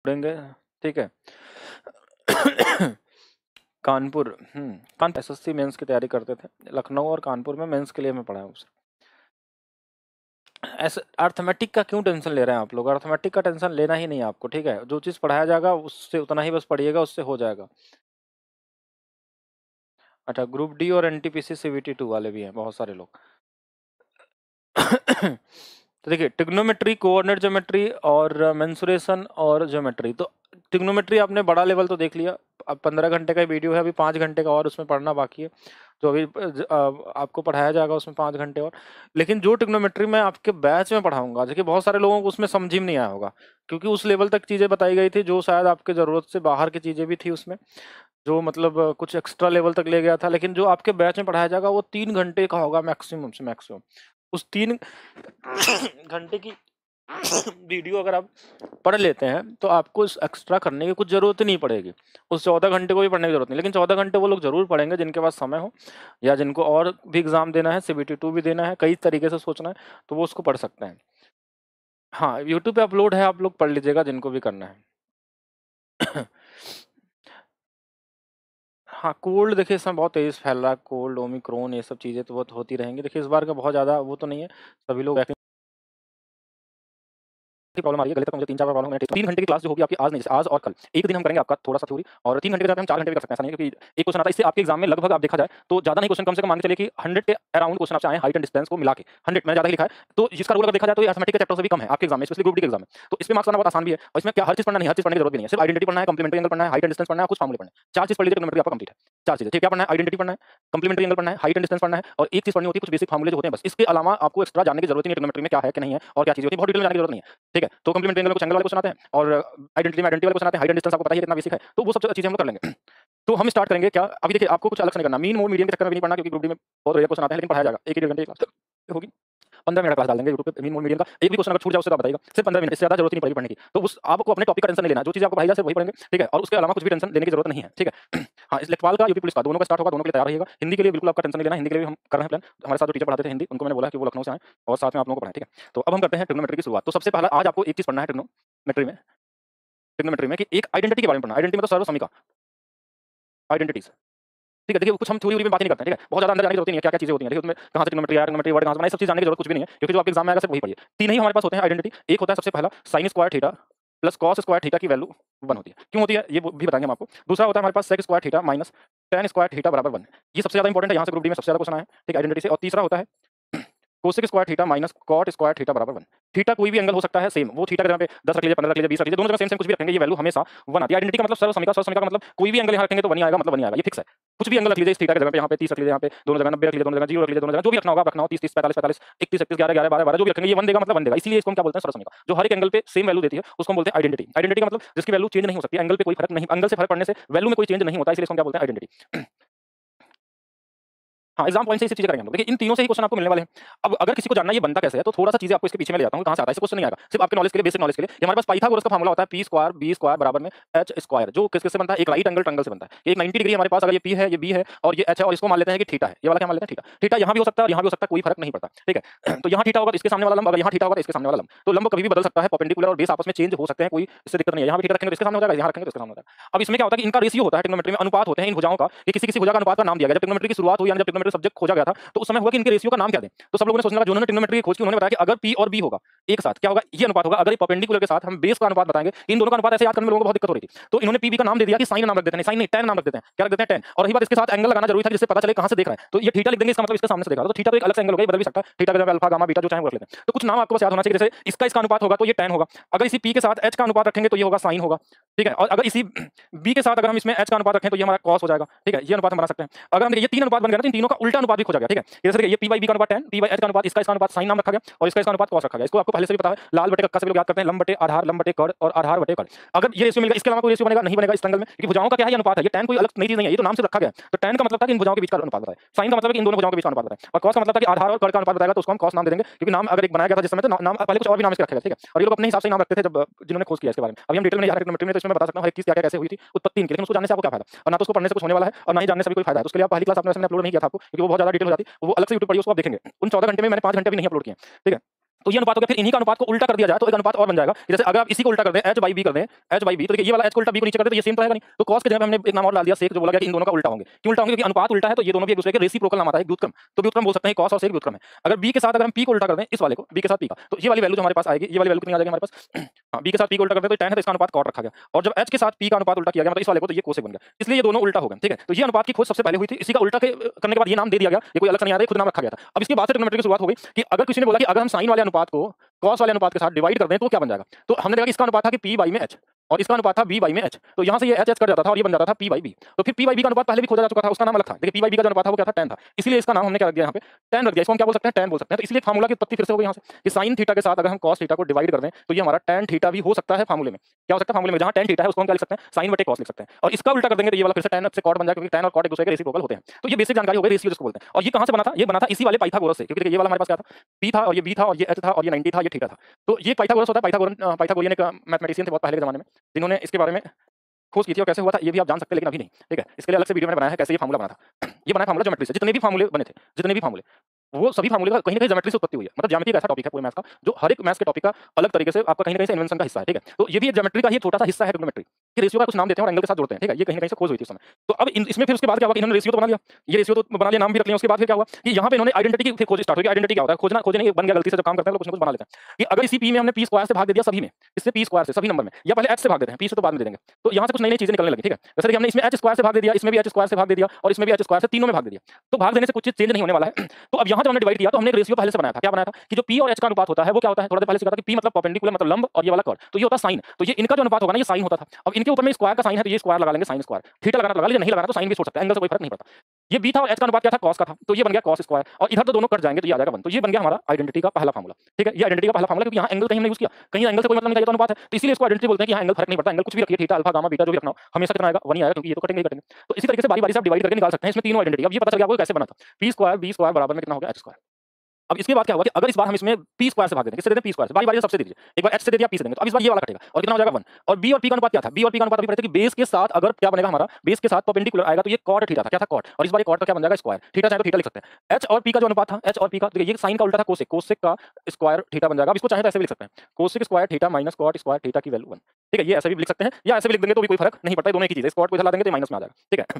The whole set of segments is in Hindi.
पढ़ेंगे, ठीक है। कानपुर कानपुर एसएससी मेंस की तैयारी करते थे, लखनऊ और कानपुर में मेंस के लिए मैं पढ़ा हूँ। ऐसे अर्थमेटिक का क्यों टेंशन ले रहे हैं आप लोग? अर्थमेटिक का टेंशन लेना ही नहीं है आपको, ठीक है। जो चीज़ पढ़ाया जाएगा उससे उतना ही बस पढ़िएगा, उससे हो जाएगा। अच्छा, ग्रुप डी और एनटीपीसी सीवीटी 2 वाले भी हैं बहुत सारे लोग। तो देखिए, ट्रिग्नोमेट्री, कोऑर्डिनेट ज्योमेट्री और मेंसुरेशन और ज्योमेट्री। तो ट्रिग्नोमेट्री आपने बड़ा लेवल तो देख लिया, अब 15 घंटे का वीडियो है, अभी 5 घंटे का और उसमें पढ़ना बाकी है। तो अभी आपको पढ़ाया जाएगा उसमें 5 घंटे और। लेकिन जो ट्रिग्नोमेट्री मैं आपके बैच में पढ़ाऊंगा, देखिए बहुत सारे लोगों को उसमें समझ ही नहीं आया होगा, क्योंकि उस लेवल तक चीज़ें बताई गई थी जो शायद आपके ज़रूरत से बाहर की चीज़ें भी थी उसमें, जो मतलब कुछ एक्स्ट्रा लेवल तक ले गया था। लेकिन जो आपके बैच में पढ़ाया जाएगा वो 3 घंटे का होगा मैक्सिमम से मैक्सिमम। उस 3 घंटे की वीडियो अगर आप पढ़ लेते हैं तो आपको इस एक्स्ट्रा करने की कुछ ज़रूरत ही नहीं पड़ेगी। उस 14 घंटे को भी पढ़ने की ज़रूरत नहीं, लेकिन 14 घंटे वो लोग ज़रूर पढ़ेंगे जिनके पास समय हो, या जिनको और भी एग्ज़ाम देना है, सीबीटी 2 भी देना है, कई तरीके से सोचना है, तो वो उसको पढ़ सकते हैं। हाँ, यूट्यूब पे अपलोड है, आप लोग पढ़ लीजिएगा जिनको भी करना है। हाँ, कोल्ड देखिए इस समय बहुत तेज़ फैल रहा है, कोल्ड, ओमिक्रॉन, ये सब चीज़ें तो बहुत होती रहेंगी। देखिए इस बार का बहुत ज़्यादा वो तो नहीं है, सभी लोग प्रॉब्लम आ रही है, गले तक मुझे 3-4 बार प्रॉब्लम है। 3 घंटे की क्लास जो होगी आपकी आज नहीं, आज और कल, एक दिन हम करेंगे आपका थोड़ा सा थ्योरी, और 3 घंटे के साथ हम 4 घंटे भी कर सकते हैं, ऐसा नहीं है, क्योंकि एक क्वेश्चन आता है। इससे आपके एग्जाम में लगभग आप देखा जाए तो ज़्यादा नहीं क्वेश्चन, कम से कम मान के चलिए कि 100 के अराउंड क्वेश्चन आपसे आए, हाइट एंड डिस्टेंस को मिला के 100, मैंने ज़्यादा ही लिखा है। तो जिसका रूल अगर देखा जाए तो ये अर्थमेटिक के चैप्टर से भी कम है आपके एग्जाम में, स्पेशली ग्रुप डी के एग्जाम में। तो इसमें मार्क्स करना बहुत आसान भी है, और इसमें क्या हर चीज़ पढ़ना नहीं, हर चीज़ पढ़ने की जरूरत भी नहीं है। सिर्फ आइडेंटिटी पढ़ना है, कंप्लीमेंट्री एंगल पढ़ना है, हाइट एंड डिस्टेंस पढ़ना है, कुछ फार्मूले पढ़ना है। 4 चीज़ पढ़ लीजिए, ट्रिग्नोमेट्री आपका कंप्लीट है। 4 चीज़ें, ठीक, क्या पढ़ना है? आइडेंटिटी पढ़ना है, कंप्लीमेंट्री एंगल पढ़ना है, हाइट एंड डिस्टेंस पढ़ना है, और एक चीज़ पढ़नी होती है कुछ बेसिक फार्मूले जो होते हैं बस। इसके अलावा आपको एक्स्ट्रा जानने की जरूरत नहीं है ट्रिग्नोमेट्री में क्या है कि नहीं है और क्या चीज़ होती है, बहुत डिटेल में जानने की जरूरत नहीं है, ठीक है। तो कंप्लीमेंट्री एंगल कुछ एंगल वाले क्वेश्चन आते हैं, और आइडेंटिटी में आइडेंटिटी वाले क्वेश्चन आते हैं, हाइट एंड डिस्टेंस आपको पता ही है कितना बेसिक है, तो वो सब चीज़ें हम लोग कर लेंगे। तो हम स्टार्ट करेंगे क्या, अभी देखिए आपको कुछ अलग से नहीं करना, मीन मोड मीडियन के चक्कर में भी नहीं पढ़ना, क्योंकि ग्रुप डी में बहुत रेयर क्वेश्चन आते हैं, लेकिन पढ़ाया जाएगा। 1-1.5 घंटे की क्लास होगी, 15 मिनट क्लास डाल देंगे यूट्यूब पे, मीन मोड मीडियन का। एक भी क्वेश्चन अगर छूट जाए उससे तो बताइएगा, सिर्फ 15 मिनट, इससे ज़्यादा जरूरत नहीं पड़ेगी पढ़ने की। तो उस आपको अपने टॉपिक का टेंशन नहीं लेना, जो चीज़ आपको भाई सिर्फ वही पढ़ेंगे, ठीक है, और उसके अलावा कुछ भी टेंशन लेने की जरूरत नहीं है, ठीक है। हाँ, इस लेखपाल का, यूपी पुलिस का, दोनों का स्टार्ट होगा, दोनों के लिए तैयार रहिएगा। हिंदी के लिए बिल्कुल आपका टेंशन नहीं लेना, हिंदी के लिए भी हम कर रहे हैं प्लान। हमारे साथ जो टीचर पढ़ाते थे हिंदी, उनको मैंने बोला कि वो लखनऊ से आए और साथ में आप लोगों को पढ़ाएं, ठीक है। तो अब हम करते हैं ट्रिग्नोमेट्री की शुरुआत। तो सबसे पहला आज आपको एक चीज़ पढ़ना है ट्रिग्नोमेट्री में कि एक आइडेंटिटी के बारे में पढ़ना। आइडेंटिटी मतलब सर्वसमिका, आइडेंटिटीज, ठीक है। देखिए कुछ हम थ्योरी में बात नहीं करते हैं, ठीक है, बहुत ज़्यादा अंदर जाने की जरूरत नहीं है, क्या-क्या चीज़ें होती हैं, देखिए उसमें कहाँ से ट्रिग्नोमेट्री आया, ट्रिग्नोमेट्री वर्ड कहाँ से बना, ये सब चीज़ जानने की जरूरत कुछ भी नहीं है, क्योंकि जो आपके एग्जाम में आएगा सिर्फ वही पढ़िए। 3 ही हमारे पास होते हैं आइडेंटिटी। एक होता है सबसे पहला sin square theta plus cos square theta की वैल्यू 1 होती है। क्यों होती है ये भी बताएंगे हम आपको। दूसरा होता है हमारे पास sec square theta minus tan square theta बराबर 1। ये सबसे ज़्यादा इंपॉर्टेंट है, यहाँ से ग्रुप डी में सबसे ज़्यादा क्वेश्चन आए हैं, ठीक है, आइडेंटिटी से। और तीसरा होता है cosec square theta minus cot square theta बराबर 1। थीटा कोई भी एंगल हो सकता है सेम, वो थीटा के जगह पे 10 रख लीजिए, 15 रख लीजिए, 20 रख लीजिए, दोनों जगह सेम सेम कुछ भी रखेंगे, ये वैल्यू हमेशा 1 आती है। आइडेंटिटी का मतलब सर्वसमिका, सर्वसमिका का मतलब कोई भी एंगल यहाँ रखेंगे तो 1 ही आएगा, मतलब 1 ही आएगा, ये फिक्स है। कुछ भी एंगल रख लीजिए इस थीटा के जगह पे, यहाँ पे 30 रख लीजिए, यहाँ पे दोनों जगह 90 रख लीजिए, दोनों जगह 0 रख लीजिए, दोनों जगह जो भी रखना होगा आप रखना हो, 30 30 45 45 31 31 11 11 12 12 जो भी रखेंगे ये 1 देगा, मतलब 1 देगा। इसीलिए इसको हम क्या बोलते हैं, सर्वसमिका। जो हर एक एंगल पे सेम वैल्यू देती है उसको हम बोलते हैं आइडेंटिटी। आइडेंटिटी का मतलब जिसकी वैल्यू चेंज नहीं हो सकती, एंगल पे कोई फर्क नहीं, एंगल से फर्क पड़ने से वैल्यू में कोई चेंज नहीं होता, इसलिए इसको हम क्या बोलते हैं, आइडेंटिटी। हाँ, एग्जाम पॉइंट से ये सब चीजें करेंगे हम लोग। देखिए इन तीनों से ही क्वेश्चन आपको मिलने वाले हैं। अब अगर किसी को जानना ये बनता कैसे है, तो थोड़ा सा चीजें आपको इसके पीछे में ले जाता हूँ, कहाँ से आता है, इससे क्वेश्चन नहीं आएगा, सिर्फ आपके नॉलेज के लिए, बेसिक नॉलेज के लिए। ये हमारे पास पाइथागोरस का फार्मूला होता है, पी स्क्वायर बी स्क्वायर बराबर में एच स्क्वायर, जो किस किससे बनता है, एक राइट एंगल ट्रायंगल से बनता है। एक 90 डिग्री हमारे पास, अगर ये पी है, ये बी है और ये एच है, और इसको मान लेते हैं कि थीटा है, ये वाला क्या मान लेते हैं, थीटा। थीटा यहाँ भी हो सकता है और यहाँ भी हो सकता है, कोई फर्क नहीं पड़ता, ठीक है। तो यहाँ थीटा होगा तो इसके सामने वाला लंब, अगर यहाँ थीटा होगा तो इसके सामने वाला लंब। तो लंब कभी भी बदल सकता है, परपेंडिकुलर और बेस आपस में चेंज हो सकते हैं, कोई इससे दिक्कत नहीं है। यहाँ भी थीटा रखेंगे तो इसके सामने हो जाएगा, यहाँ रखेंगे तो इसके सामने हो जाएगा। अब इसमें क्या होता है कि इनका रेशियो होता है, ट्रिग्नोमेट्री में अनुपात होते हैं इन भुजाओं का, कि किसी किसी भुजा का अनुपात का नाम दिया गया। जब ट्रिग्नोमेट्री की शुरुआत हुई, यानी जब ट्रिग्नोमेट्री सब्जेक्ट खोजा गया था, तो उस समय हुआ कि इनके रेशियो का नाम क्या दें। तो सब लोगों ने सोचने लगा, जिन्होंने ट्रिग्नोमेट्री की खोज की उन्होंने बताया कि अगर पी और बी होगा एक साथ, क्या होगा, ये अनुपात होगा। अगर ये परपेंडिकुलर के साथ हम बेस का अनुपात बताएंगे, इन दोनों का अनुपात ऐसे याद करने में लोगों को बहुत दिक्कत हो रही थी, तो इन्होंने पी बी का नाम दे दिया कि साइन नाम रख देते हैं, साइन नहीं tan नाम रख देते हैं, क्या रख देते हैं, tan। और रही बात, इसके साथ एंगल लगाना जरूरी था जिससे पता चले कहां से देख रहे हैं, तो ये थीटा लिख देंगे, इसका मतलब इसके सामने से देख रहा है, तो थीटा तो एक अलग से एंगल होगा, बदल भी सकता है, थीटा का जगह अल्फा गामा बीटा जो चाहे वो रख लेते हैं। तो कुछ नाम आपको बस याद होना चाहिए, जैसे इसका अनुपात होगा तो ये tan होगा, अगर इसी p के साथ h का अनुपात रखेंगे तो ये होगा sin होगा, ठीक है। और अगर इसी b के साथ अगर हम इसमें h का अनुपात रखें तो ये हमारा cos हो जाएगा, ठीक है। ये अनुपात हम बना सकते हैं। अगर हम ये 3 अनुपात बन गए ना, तो इन तीनों का उल्टा अनुपात भी खोजा गया, ठीक है। जैसे देखिए ये p by b का अनुपात tan, p by h का अनुपात, इसका अनुपात sin नाम रखा गया, और इसका अनुपात cos रखा गया। इसको आपको पहले से भी पता है, लाल बटे कक्का से लोग याद करते हैं, लंब बटे आधार, लंब बटे कर्ण और आधार बटे कर्ण। अगर ये रेशियो मिलेगा, इसके अलावा कोई रेशियो बनेगा नहीं, बनेगा इस ट्रायंगल में, क्योंकि भुजाओं का क्या है, ये अनुपात है। ये tan कोई अलग नई चीज नहीं है, ये तो नाम से रखा गया है। तो tan का मतलब था कि इन भुजाओं के बीच का अनुपात बताए, sin का मतलब है कि इन दोनों भुजाओं के बीच का अनुपात बताए, और cos का मतलब था कि आधार और कर्ण का अनुपात बताएगा, तो उसको हम cos नाम दे देंगे, क्योंकि नाम अगर एक बनाया गया था जिस समय, तो नाम पहले कुछ और भी नाम इसके रखे गए, ठीक है। और ये लोग अपने हिसाब से नाम रखते थे जब जिन्होंने खोज किया इसके बारे में। अभी हम डिटेल में नहीं जा रहे ट्रिग्नोमेट्री में, तो इसमें मैं बता सकता हूं हर एक चीज क्या क्या कैसे हुई थी, उत्पत्ति इनकी, लेकिन उसको जानने से आपको क्या फायदा, और ना तो उसको पढ़ने से कुछ होने वाला है और ना ही जानने से भी कोई फायदा है। तो उसके लिए आप पहली क्लास आपने अपलोड नहीं किया था आपको, क्योंकि वो बहुत ज्यादा डिटेल हो जाती, वो अलग से यूट्यूब पढ़िए, उसको आप देखेंगे। उन 14 घंटे में मैंने 5 घंटे भी नहीं अपलोड किए, ठीक है। तो ये अनुपात हो गया। फिर इन्हीं का अनुपात को उल्टा कर दिया जाए तो एक अनुपात और बन जाएगा। जैसे अगर आप इसी को उल्टा कर दें, h बाई बी कर दें, h बाई बी, तो देखिए ये वाला h को उल्टा b को नीचे कर दे तो ये सेम तो रहेगा नहीं। तो cos के जगह पे हमने एक नाम और डाल दिया sec, जो बोला गया कि इन दोनों का उल्टा होंगे। क्यों उल्टा होंगे? क्योंकि अनुपात उल्टा है तो ये दोनों भी एक दूसरे के रेसिप्रोकल नाम आता है, एक व्युत्क्रम। तो व्युत्क्रम बोल सकते हैं, cos और sec व्युत्क्रम है। अगर b के साथ अगर हम p को उल्टा कर दें, इस वाले को b के साथ p का, तो ये वाली वैल्यू जो हमारे पास आएगी, ये वाली वैल्यू कितनी आ जाएगी हमारे पास हाँ, b के साथ p को उल्टा कर दें तो tan है, तो इसका अनुपात cot रखा गया। और जब h के साथ p का अनुपात उल्टा किया गया मतलब इस वाले को, तो ये cosec बन गया। इसलिए ये दोनों उल्टा हो गए। ठीक है, तो ये अनुपात की खोज सबसे पहले हुई थी। इसी का उल्टा करने के बाद ये नाम दे दिया गया, ये कोई अलग से नहीं आ रहा है, खुद नाम रखा गया था। अब इसके बाद से ट्रिग्नोमेट्री की शुरुआत हो गई कि अगर किसी ने बोला कि अगर हम साइन वाले अनुपात को cos वाले अनुपात के साथ डिवाइड कर दें तो क्या बन जाएगा। तो हमने देखा कि इसका अनुपात था कि p बाई में h और इसका अनुपात था b बाई में h। तो यहाँ से ये h कट जाता था और ये बन जाता था p बाई b। तो फिर p बाई b का अनुपात पहले भी खोजा जा चुका था, उसका नाम अलग था। देखिए p बाई b का जो अनुपात था वो क्या था, tan था। इसलिए इसका नाम हमने क्या रख दिया यहाँ पे, tan रख दिया। इसको हम क्या बोल सकते हैं, tan बोल सकते हैं। तो इसलिए फार्मूला की उत्पत्ति फिर से हो गई यहाँ से कि sin थीटा के साथ अगर हम cos थीटा को डिवाइड कर दें तो ये हमारा tan थीटा भी हो सकता है फार्मूले में। क्या हो सकता है फार्मूले में, जहाँ tan थीटा है उसको हम क्या लिख सकते हैं, sin बटे cos लिख सकते हैं। और इसका उल्टा कर देंगे तो ये वाला फिर से tan से cot बन जाएगा, क्योंकि tan और cot एक दूसरे के रेसिप्रोकल होते हैं। तो ये बेसिक जानकारी हो गई, रेशियो जिसको बोलते हैं। और ये कहाँ से बना था, ये बना था इसी वाले पाइथागोरस से, क्योंकि देखिए ये वाला हमारे पास क्या था, p था और ये b था और ये h था और ये 90 था, ये थीटा था। तो ये पाइथागोरस होता है। पाइथागोरियन एक मैथमेटिशियन थे बहुत पहले के जमाने में, जिन्होंने इसके बारे में खोज की थी। और कैसे हुआ था ये भी आप जान सकते हैं, लेकिन अभी नहीं। ठीक है, इसके लिए अलग से वीडियो मैंने बनाया है कैसे ये फार्मूला बना था। ये बना फार्मूला ज्योमेट्री से। जितने भी फार्मूले बने थे, जितने भी फार्मूले, वो सभी फार्मूले का कहीं ना कहीं ज्योमेट्री से उत्पत्ति हुई है। मतलब ज्यामिति एक ऐसा टॉपिक है पूरे मैथ्स का जो हर एक मैथ्स के टॉपिक का अलग तरीके से आपका कहीं ना कहीं से इन्वेंशन का हिस्सा है। ठीक है, तो ये भी एक ज्योमेट्री का ही छोटा सा हिस्सा है, ट्रिग्नोमेट्री। ये रेशियो का कुछ नाम देते हैं और एंगल के साथ जोड़ते हैं। ठीक है, ये कहीं ना कहीं से खोज हुई थी उस समय। तो अब इसमें फिर उसके बाद क्या हुआ कि इन्होंने रेशियो तो बना लिया, ये रेशियो तो बना लिया, नाम भी रख लिया। उसके बाद फिर क्या हुआ कि यहाँ पे इन्होंने आइडेंटिटी की खोज स्टार्ट हुई। आइडेंटिटी क्या होता है, खोजना खोजने बन गया, गलती से जब काम करते हैं कुछ ना कुछ बना लेते हैं कि अगर इसी p में हमने p स्क्वायर से भाग दे दिया सभी में, इससे p स्क्वायर से सभी नंबर में, या पहले h से भाग देते हैं, p से तो बाद में दे देंगे। तो यहाँ से कुछ नई नई चीजें निकलने लगी। ठीक है, जैसे कि हमने इसमें h स्क्वायर से भाग दे दिया, इसमें भी h स्क्वायर से भाग दे दिया और इसमें भी h स्क्वायर से, तीनों में भाग दे दिया। तो भाग देने से कुछ चीज चेंज नहीं होने वाला है। तो अब यहाँ जब हमने डिवाइड किया तो हमने एक रेशियो पहले से बनाया था। क्या बनाया था कि जो p और h का अनुपात होता है वो क्या होता है, थोड़ा देर पहले सीखा था कि p मतलब परपेंडिकुलर मतलब लंब और ये वाला कर्व, तो ये होता है साइन। तो ये इनका जो अनुपात होगा ना, ये साइन होता था। अब इनके ऊपर में स्क्वायर का साइन है तो ये स्क्वायर लगा लेंगे, साइन स्क्वायर। थीटा लगाना लगा लीजिए, नहीं लगाना तो साइन भी छोड़ सकते हैं, एंगल से कोई फर्क नहीं पड़ता। ये b था और h का अनुपात क्या था, cos का था, तो ये बन गया cos स्क्वायर। और इधर तो दोनों कट जाएंगे तो ये आ जाएगा 1। तो ये बन गया हमारा आइडेंटिटी का पहला फार्मूला। ठीक है, ये आइडेंटिटी का पहला फार्मूला, क्योंकि यहाँ एंगल कहीं हमने यूज किया, कहीं एंगल से कोई मतलब नहीं था, ये तो अनुपात है। तो इसीलिए इसको आइडेंटिटी बोलते हैं कि यहाँ एंगल फर्क नहीं पड़ता, एंगल कुछ भी रखिए, थीटा अल्फा गामा बीटा जो भी रखना हो, हमेशा कितना आएगा, 1 ही आएगा, क्योंकि ये तो कटेंगे ही कटेंगे। तो इसी तरीके से बारी बारी से आप डिवाइड करके निकाल सकते हैं इसमें तीनों आइडेंटिटी। अब ये पता चल गया आपको कैसे बना था, p स्क्वायर b स्क्वायर बराबर में कितना हो गया, h स्क्वायर। अब इसके बाद क्या हुआ कि अगर इस बार हम इसमें p स्क्वायर से भाग देंगे, किससे देते हैं, p स्क्वायर से, बारी बारी सबसे दे दीजिए। एक बार h से दे दिया, p से देंगे, तो अब इस बार ये वाला कटेगा और कितना हो जाएगा 1। और b और p का अनुपात क्या था, b और p का अनुपात अभी पढ़े थे कि बेस के साथ अगर क्या बनेगा हमारा, बेस के साथ परपेंडिकुलर आएगा तो ये cot थीटा था, क्या था cot, और इस बार ये cot का क्या बन जाएगा, स्क्वायर। थीटा चाहे तो थीटा लिख सकते हैं। h और p का जो अनुपात था, h और p का, देखिए ये साइन का उल्टा था कोसेक, कोसेक का स्क्वायर थीटा बन जाएगा। अब इसको चाहे तो ऐसे भी लिख सकते हैं, cosec square theta minus cot square theta की वैल्यू 1। ठीक है, ये ऐसे भी लिख सकते हैं या ऐसे भी लिख देंगे तो भी कोई फर्क नहीं पड़ता, दोनों एक ही चीज है। cot को इधर ला देंगे तो माइनस में आ जाएगा। ठीक है,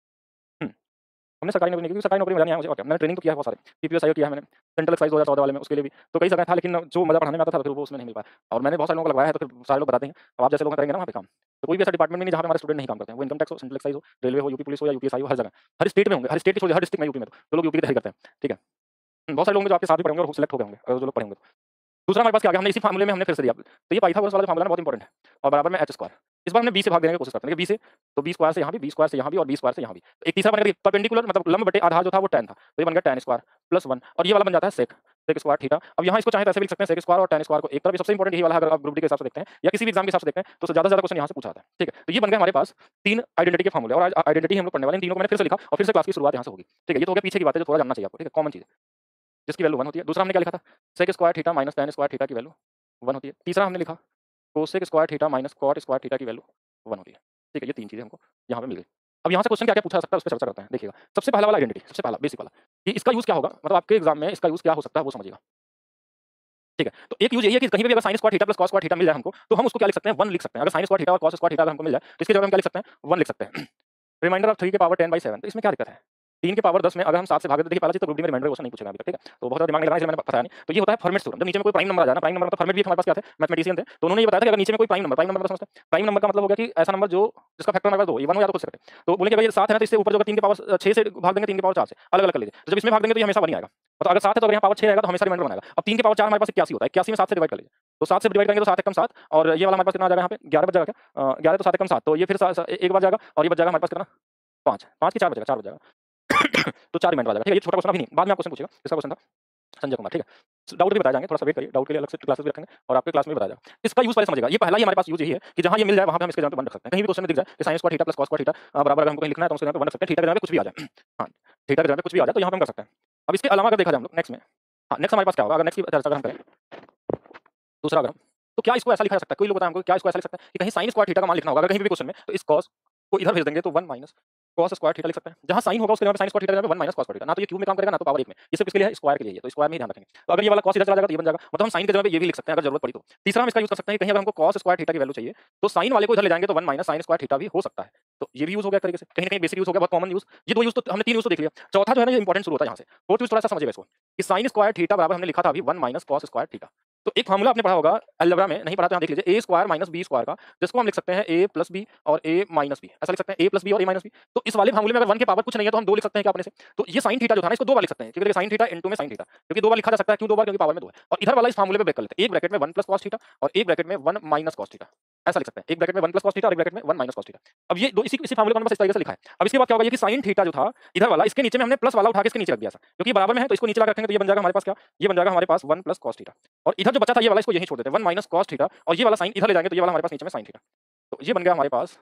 हमने सरकारी नौकरी नहीं की, सरकारी नौकरी में जाने आया मुझे, और क्या मैंने ट्रेनिंग तो किया है बहुत सारे, पीपीएस आईओ किया है मैंने, सेंट्रल एक्साइज 2014 वाले में, उसके लिए भी तो कई जगह था, लेकिन जो मजा पढ़ाने में आता था फिर वो उसमें नहीं मिल पाया। और मैंने बहुत सारे लोगों को लगवाया है, तो फिर सारे लोग बताते हैं अब आप जैसे लोग करेंगे ना वहाँ पे काम, तो कोई भी ऐसा डिपार्टमेंट में नहीं जहाँ पे हमारे स्टूडेंट नहीं काम करते हैं। वो इनकम टैक्स हो, सेंट्रल एक्साइज हो, रेलवे हो, यूपी पुलिस हो या यूपीएसआई हो, हर जगह, हर स्टेट में होंगे, हर स्टेट छोड़ हर डिस्ट्रिक्ट में, यूपी में तो लोग यूपी की तैयारी करते हैं। ठीक है, बहुत सारे लोग जो आपके साथ भी पढ़ेंगे और सिलेक्ट हो गए होंगे, अगर जो लोग पढ़ेंगे। दूसरा हमारे पास क्या आ गया, हमने इसी फार्मूले में हमने फिर से दिया, तो ये पाइथागोरस वाला फार्मूला बहुत इंपॉर्टेंट है, और बराबर में h स्क्वायर। इस बार हमने b से भाग देने की कोशिश करते हैं, b से तो b स्क्वायर से यहाँ भी, b स्क्वायर से यहाँ भी और b स्क्वायर से यहाँ भी। एक तीसरा बनेगा परपेंडिकुलर मतलब लंब बटे आधार जो था वो tan था, तो ये बन गया tan स्क्वायर प्लस 1 और ये वाला बन जाता है sec, sec स्क्वायर थीटा। अब यहाँ इसको चाहे तो ऐसे भी लिख सकते हैं, sec स्क्वायर और tan स्क्वायर को एक तरफ, सबसे इंपॉर्टेंट यही वाला, अगर आप ग्रुप डी के हिसाब से देखते हैं या किसी भी एग्जाम के हिसाब से देखते हैं तो ज्यादा से ज्यादा क्वेश्चन यहाँ से पूछा जाता है। ठीक है, तो ये बन गए हमारे पास 3 आइडेंटिटी के फार्मूले, और आज आइडेंटिटी हम लोग पढ़ने वाले हैं। इन तीनों को मैंने फिर से लिखा और फिर से क्लास की शुरुआत यहाँ से होगी। ठीक है, ये तो हो गया पीछे की बात है जो थोड़ा जानना चाहिए आपको। ठीक है, कॉमन चीज जिसकी वैल्यू 1 होती है। दूसरा हमने क्या लिखा था, sec square theta minus tan square theta की वैल्यू 1 होती है। तीसरा हमने लिखा cosec square theta minus cot square theta की वैल्यू 1 होती है। ठीक है, ये तीन चीजें हमको यहाँ पे मिल गई। अब यहाँ से क्वेश्चन क्या क्या पूछा जा सकता है उस पर चर्चा करते हैं। देखिएगा, सबसे पहला वाला आइडेंटिटी, सबसे पहला बेसिक वाला, कि इसका यूज क्या होगा, मतलब आपके एग्जाम में इसका यूज क्या हो सकता है वो समझिएगा। ठीक है, तो एक यूज यही है कि कहीं भी अगर sine square theta plus cos square theta मिल जाए हमको, तो हम उसको क्या लिख सकते हैं, 1 लिख सकते हैं। अगर साइन स्क्वायर थीटा और cos स्क्वायर थीटा अगर हमको मिल जाए तो इसके जगह हम क्या लिख सकते हैं, 1 लिख सकते हैं। रिमाइंडर ऑफ 3 के पावर 10/7, तो इसमें क्या दिक्कत है, 3 के पावर 10 में अगर हम 7 से भाग देते, देखिए पहला चीज तो ग्रुप डी में रिमाइंडर क्वेश्चन नहीं पूछेगा अभी तक। ठीक है, तो बहुत ज्यादा दिमाग लगाना, इसलिए मैंने बताया नहीं। तो ये होता है फॉर्मेट थ्योरम, जब नीचे में कोई प्राइम नंबर आ जाए ना, प्राइम नंबर मतलब फॉर्मेट भी हमारे पास क्या थे, मैथमेटिशियन थे, तो उन्होंने ये बताया था कि अगर नीचे में कोई प्राइम नंबर मतलब समझते हैं, प्राइम नंबर का मतलब हो गया कि ऐसा नंबर जो जिसका फैक्टर हमारे पास 2 ये 1 हो या तो कुछ सकते। तो बोले कि भाई 7 है ना, तो इससे ऊपर जो 3 के पावर 6 से भाग देंगे, 3 के पावर 4 से अलग अलग कर लीजिए, तो जब इसमें भाग देंगे तो ये हमेशा 1 ही आएगा। तो अगर 7 है तो अगर यहाँ पावर 6 आएगा तो हमेशा रिमाइंडर बनाएगा। अब 3 के पावर 4 हमारे पास 81 होता है, 81 में 7 से डिवाइड कर लीजिए, तो 7 से डिवाइड करेंगे तो 7 एकम 7, और ये वाला हमारे पास कितना आ जाएगा, यहाँ पे 11 बच जाएगा क्या, 11 तो 7 एकम 7, तो ये फिर एक बार जाएगा और ये बच जाएगा हमारे पास कितना, 5 की 4 बचेगा, 4 बच जाएगा। तो 4 रिमाइंडर आ जाएगा। ठीक है, ये छोटा क्वेश्चन अभी नहीं, बाद में आप क्वेश्चन पूछेगा। इसका क्वेश्चन था संजय कुमार। ठीक है, डाउट भी बताए जाएंगे, थोड़ा सा वेट करिए, डाउट के लिए अलग से क्लासेस भी रखेंगे और आपके क्लास में भी बताया जाएगा। इसका यूज पहले समझिएगा, ये पहला ही हमारे पास यूज यही है कि जहां ये मिल जाए वहां पे हम इसके जगह पे 1 रख सकते हैं। कहीं भी क्वेश्चन में दिख जाए कि sine square theta plus cos square theta बराबर, अगर हमको कहीं लिखना है तो उसके जगह पे 1 रख सकते हैं, थीटा के जगह पे कुछ भी आ जाए। हां, थीटा के जगह पे कुछ भी आ जाए तो यहां पे हम कर सकते हैं। अब इसके अलावा अगर देखा जाए हम लोग नेक्स्ट में, हां नेक्स्ट हमारे पास क्या होगा, अगर नेक्स्ट की चर्चा अगर हम करें दूसरा अगर, तो क्या इसको ऐसा लिखा जा सकता है, कोई लोग बताएं हमको क्या इसको ऐसा लिख सकते हैं कि कहीं साइन स्क्वायर थीटा का मान लिखना होगा अगर कहीं भी क्वेश्चन में, तो इस cos को इधर भेज देंगे तो 1 माइनस cos स्क्वायर थीटा लिख सकते हैं। जहाँ साइन होगा उसके जगह पे sin स्क्वायर थीटा की जगह पे 1 माइनस cos स्क्वायर थीटा। ना तो ये क्यूब में काम करेगा ना तो पावर 1 में। ये सिर्फ इसके लिए है, स्क्वायर के लिए है, तो स्क्वायर में ही ध्यान रखेंगे। तो अगर ये वाला cos इधर चला जाएगा तो ये बन जाएगा। मतलब हम sin की जगह पे ये भी लिख सकते हैं अगर जरूरत पड़ी तो। तीसरा हम इसका यूज कर सकते हैं, कहीं अगर हमको cos स्क्वायर थीटा की वैल्यू चाहिए तो sin वाले को इधर ले जाएंगे तो 1 माइनस sin स्क्वायर थीटा भी हो सकता है। तो ये भी यूज हो गया एक तरीके से, कहीं ना कहीं बेसिक यूज हो गया, बहुत कॉमन यूज। ये दो यूज तो हमने 3 यूज तो देख लिया। चौथा जो है ना ये इंपॉर्टेंट शुरू होता है यहाँ से। फोर्थ यूज थोड़ा सा समझिएगा इसको कि sin स्क्वायर थीटा बराबर हमने लिखा था अभी 1 माइनस cos स्क्वायर थीटा। तो एक फार्मूला आपने पढ़ा होगा अलजेब्रा में, नहीं पढ़ा तो यहाँ देख लीजिए, a square minus b square का, जिसको हम लिख सकते हैं a प्लस बी और a माइनस बी, ऐसा लिख सकते हैं a प्लस बी और a माइनस बी। तो इस वाले फार्मूले में अगर 1 के पावर कुछ नहीं है तो हम 2 लिख सकते हैं क्या अपने से। तो ये sin थीटा जो था ना इसको 2 बार लिख सकते हैं, क्योंकि sin थीटा इनटू में sin थीटा, क्योंकि 2 बार लिखा जा सकता है। क्यों 2 बार? क्योंकि पावर में 2 है। और इधर वाला इस फार्मूले में ब्रेक कर लेते हैं, एक ब्रैकेट में 1 प्लस cos थीटा और एक ब्रैकेट में 1 माइनस cos थीटा, ऐसा लिख सकते हैं। एक ब्रैकेट में 1 प्लस cos थीटा और एक ब्रैकेट में 1 माइनस cos थीटा। अब ये दो इसी फार्मूले को हमने बस इस तरीके से लिखा है। अब इसके बाद क्या होगा, ये कि sin थीटा जो था इधर वाला, इसके नीचे में हमने प्लस वाला उठा के इसके नीचे रख दिया था, क्योंकि बराबर में है तो इसको नीचे ला के रखेंगे तो ये बन जाएगा हमारे पास क्या, ये बन जाएगा हमारे पास 1 प्लस cos थीटा। और इधर जो बचा था ये वाला इसको यहीं छोड़ देते हैं, 1 माइनस cos थीटा, और ये वाला साइन इधर ले जाएंगे तो ये वाला हमारे पास नीचे में sin थीटा। तो ये बन गया हमारे पास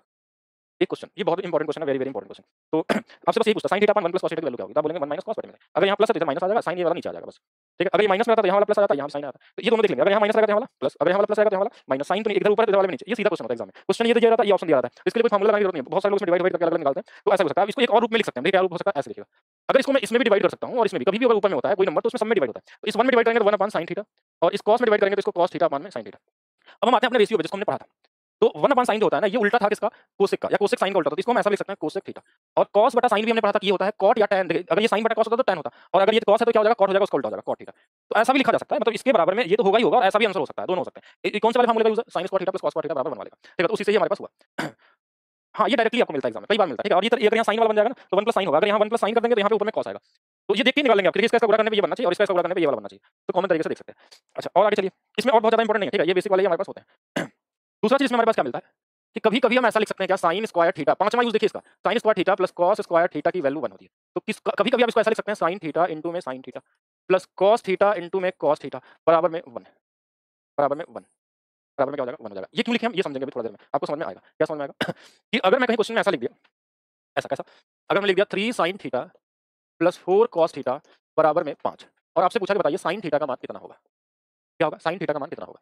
एक क्वेश्चन। ये बहुत इंपॉर्टेंट क्वेश्चन है, वेरी वेरी इंपॉर्टेंट क्वेश्चन। तो आपसे बस यही पूछता sin theta 1 plus cos theta की वैल्यू क्या होगी, तो आप बोलेंगे 1 माइनस cos बटे में। अगर यहाँ प्लस है तो इधर माइनस आ जाएगा, sin ये वाला नीचे आ जाएगा बस। ठीक है, अगर ये माइनस में आता तो यहाँ वाला प्लस आ जाता, यहाँ साइन आता। तो ये दोनों देख लेंगे, अगर यहाँ माइनस रहेगा तो यहाँ वाला प्लस, अगर यहाँ वाला प्लस रहेगा तो यहाँ वाला माइनस, साइन तो इधर ऊपर इधर वाले में नीचे। ये सीधा क्वेश्चन होता है एग्जाम में। क्वेश्चन ये दिया रहता है, ये ऑप्शन दिया रहता है, इसके लिए कोई फार्मूला लगाने की जरूरत नहीं है। बहुत सारे लोग इसमें डिवाइड करके अलग निकालते हैं, तो ऐसा हो सकता है। इसको एक और रूप में लिख सकते हैं, क्या रूप हो सकता है, ऐसे लिखिएगा। अगर इसको मैं इसमें भी डिवाइड कर सकता हूँ और इसमें भी, कभी भी अगर ऊपर में होता है कोई नंबर तो उसमें सब में डिवाइड होता है। तो इस 1 में डिवाइड करेंगे तो 1 अपॉन sin थीटा, और इस cos में डिवाइड करेंगे तो इसको cos थीटा अपॉन में sin थीटा। अब हम आते हैं अपने रेशियो पे जिसको हमने पढ़ा था। तो 1 अपॉन sin जो होता है ना, ये उल्टा था किसका, कोसेक का, या कोसेक sin का उल्टा था, तो इसको हम ऐसा लिख सकते हैं कोसेक थीटा। और cos बटा sin भी हमने पढ़ा था कि ये होता है cot या tan। अगर ये sin बटा cos होता तो tan होता, और अगर ये cos है तो क्या हो जाएगा, cot हो जाएगा, उसका उल्टा हो जाएगा cot थीटा। तो ऐसा भी लिखा जा सकता है, मतलब इसके बराबर में ये तो होगा ही होगा, और ऐसा भी आंसर हो सकता है, दोनों हो सकते हैं। ये कौन से वाले फार्मूले का यूज है, sin square theta plus cos square theta बराबर 1 वाले का। ठीक है, तो उसी से ही हमारे पास हुआ। हाँ, ये डायरेक्टली आपको मिलता है एग्जाम में, कई बार मिलता है। ठीक है, और ये अगर यहाँ साइन वाला बन जाएगा ना तो 1 प्लस साइन होगा, अगर यहाँ 1 प्लस साइन कर देंगे तो यहाँ पे ऊपर में cos आएगा। तो ये देख के निकाल लेंगे आप कि इसका गुणा करने पे ये बनना चाहिए और इसका गुणा करने पे ये वाला बनना चाहिए। तो कॉमन तरीके से देख सकते हैं। अच्छा, और आगे चलिए, इसमें और बहुत ज्यादा इंपॉर्टेंट नहीं है। ठीक है, ये बेसिक वाले ही हमारे पास होते हैं। दूसरा चीज इसमें हमारे पास क्या मिलता है कि कभी कभी हम ऐसा लिख सकते हैं क्या, साइन स्क्वायर थीटा, पांचवा यूज देखिए इसका, sine square theta plus cos square theta की वैल्यू 1 होती है। तो किस कभी कभी आप इसको ऐसा लिख सकते हैं, साइन थीटा इंटू में sine theta plus cos theta into में cos थीटा बराबर में 1, बराबर में 1, बराबर में क्या हो जाएगा, 1 हो जाएगा। ये क्यों लिखे हम ये समझेंगे अभी थोड़ा देर में, आपको समझ में आएगा। क्या समझ में आएगा कि अगर मैं कहीं क्वेश्चन में ऐसा लिख दिया, ऐसा कैसा, अगर मैं लिख दिया 3 sin theta plus 4 cos theta बराबर में 5, और आपसे पूछा कि बताइए sin थीटा का मान कितना होगा, क्या होगा, sin थीटा का मान कितना होगा।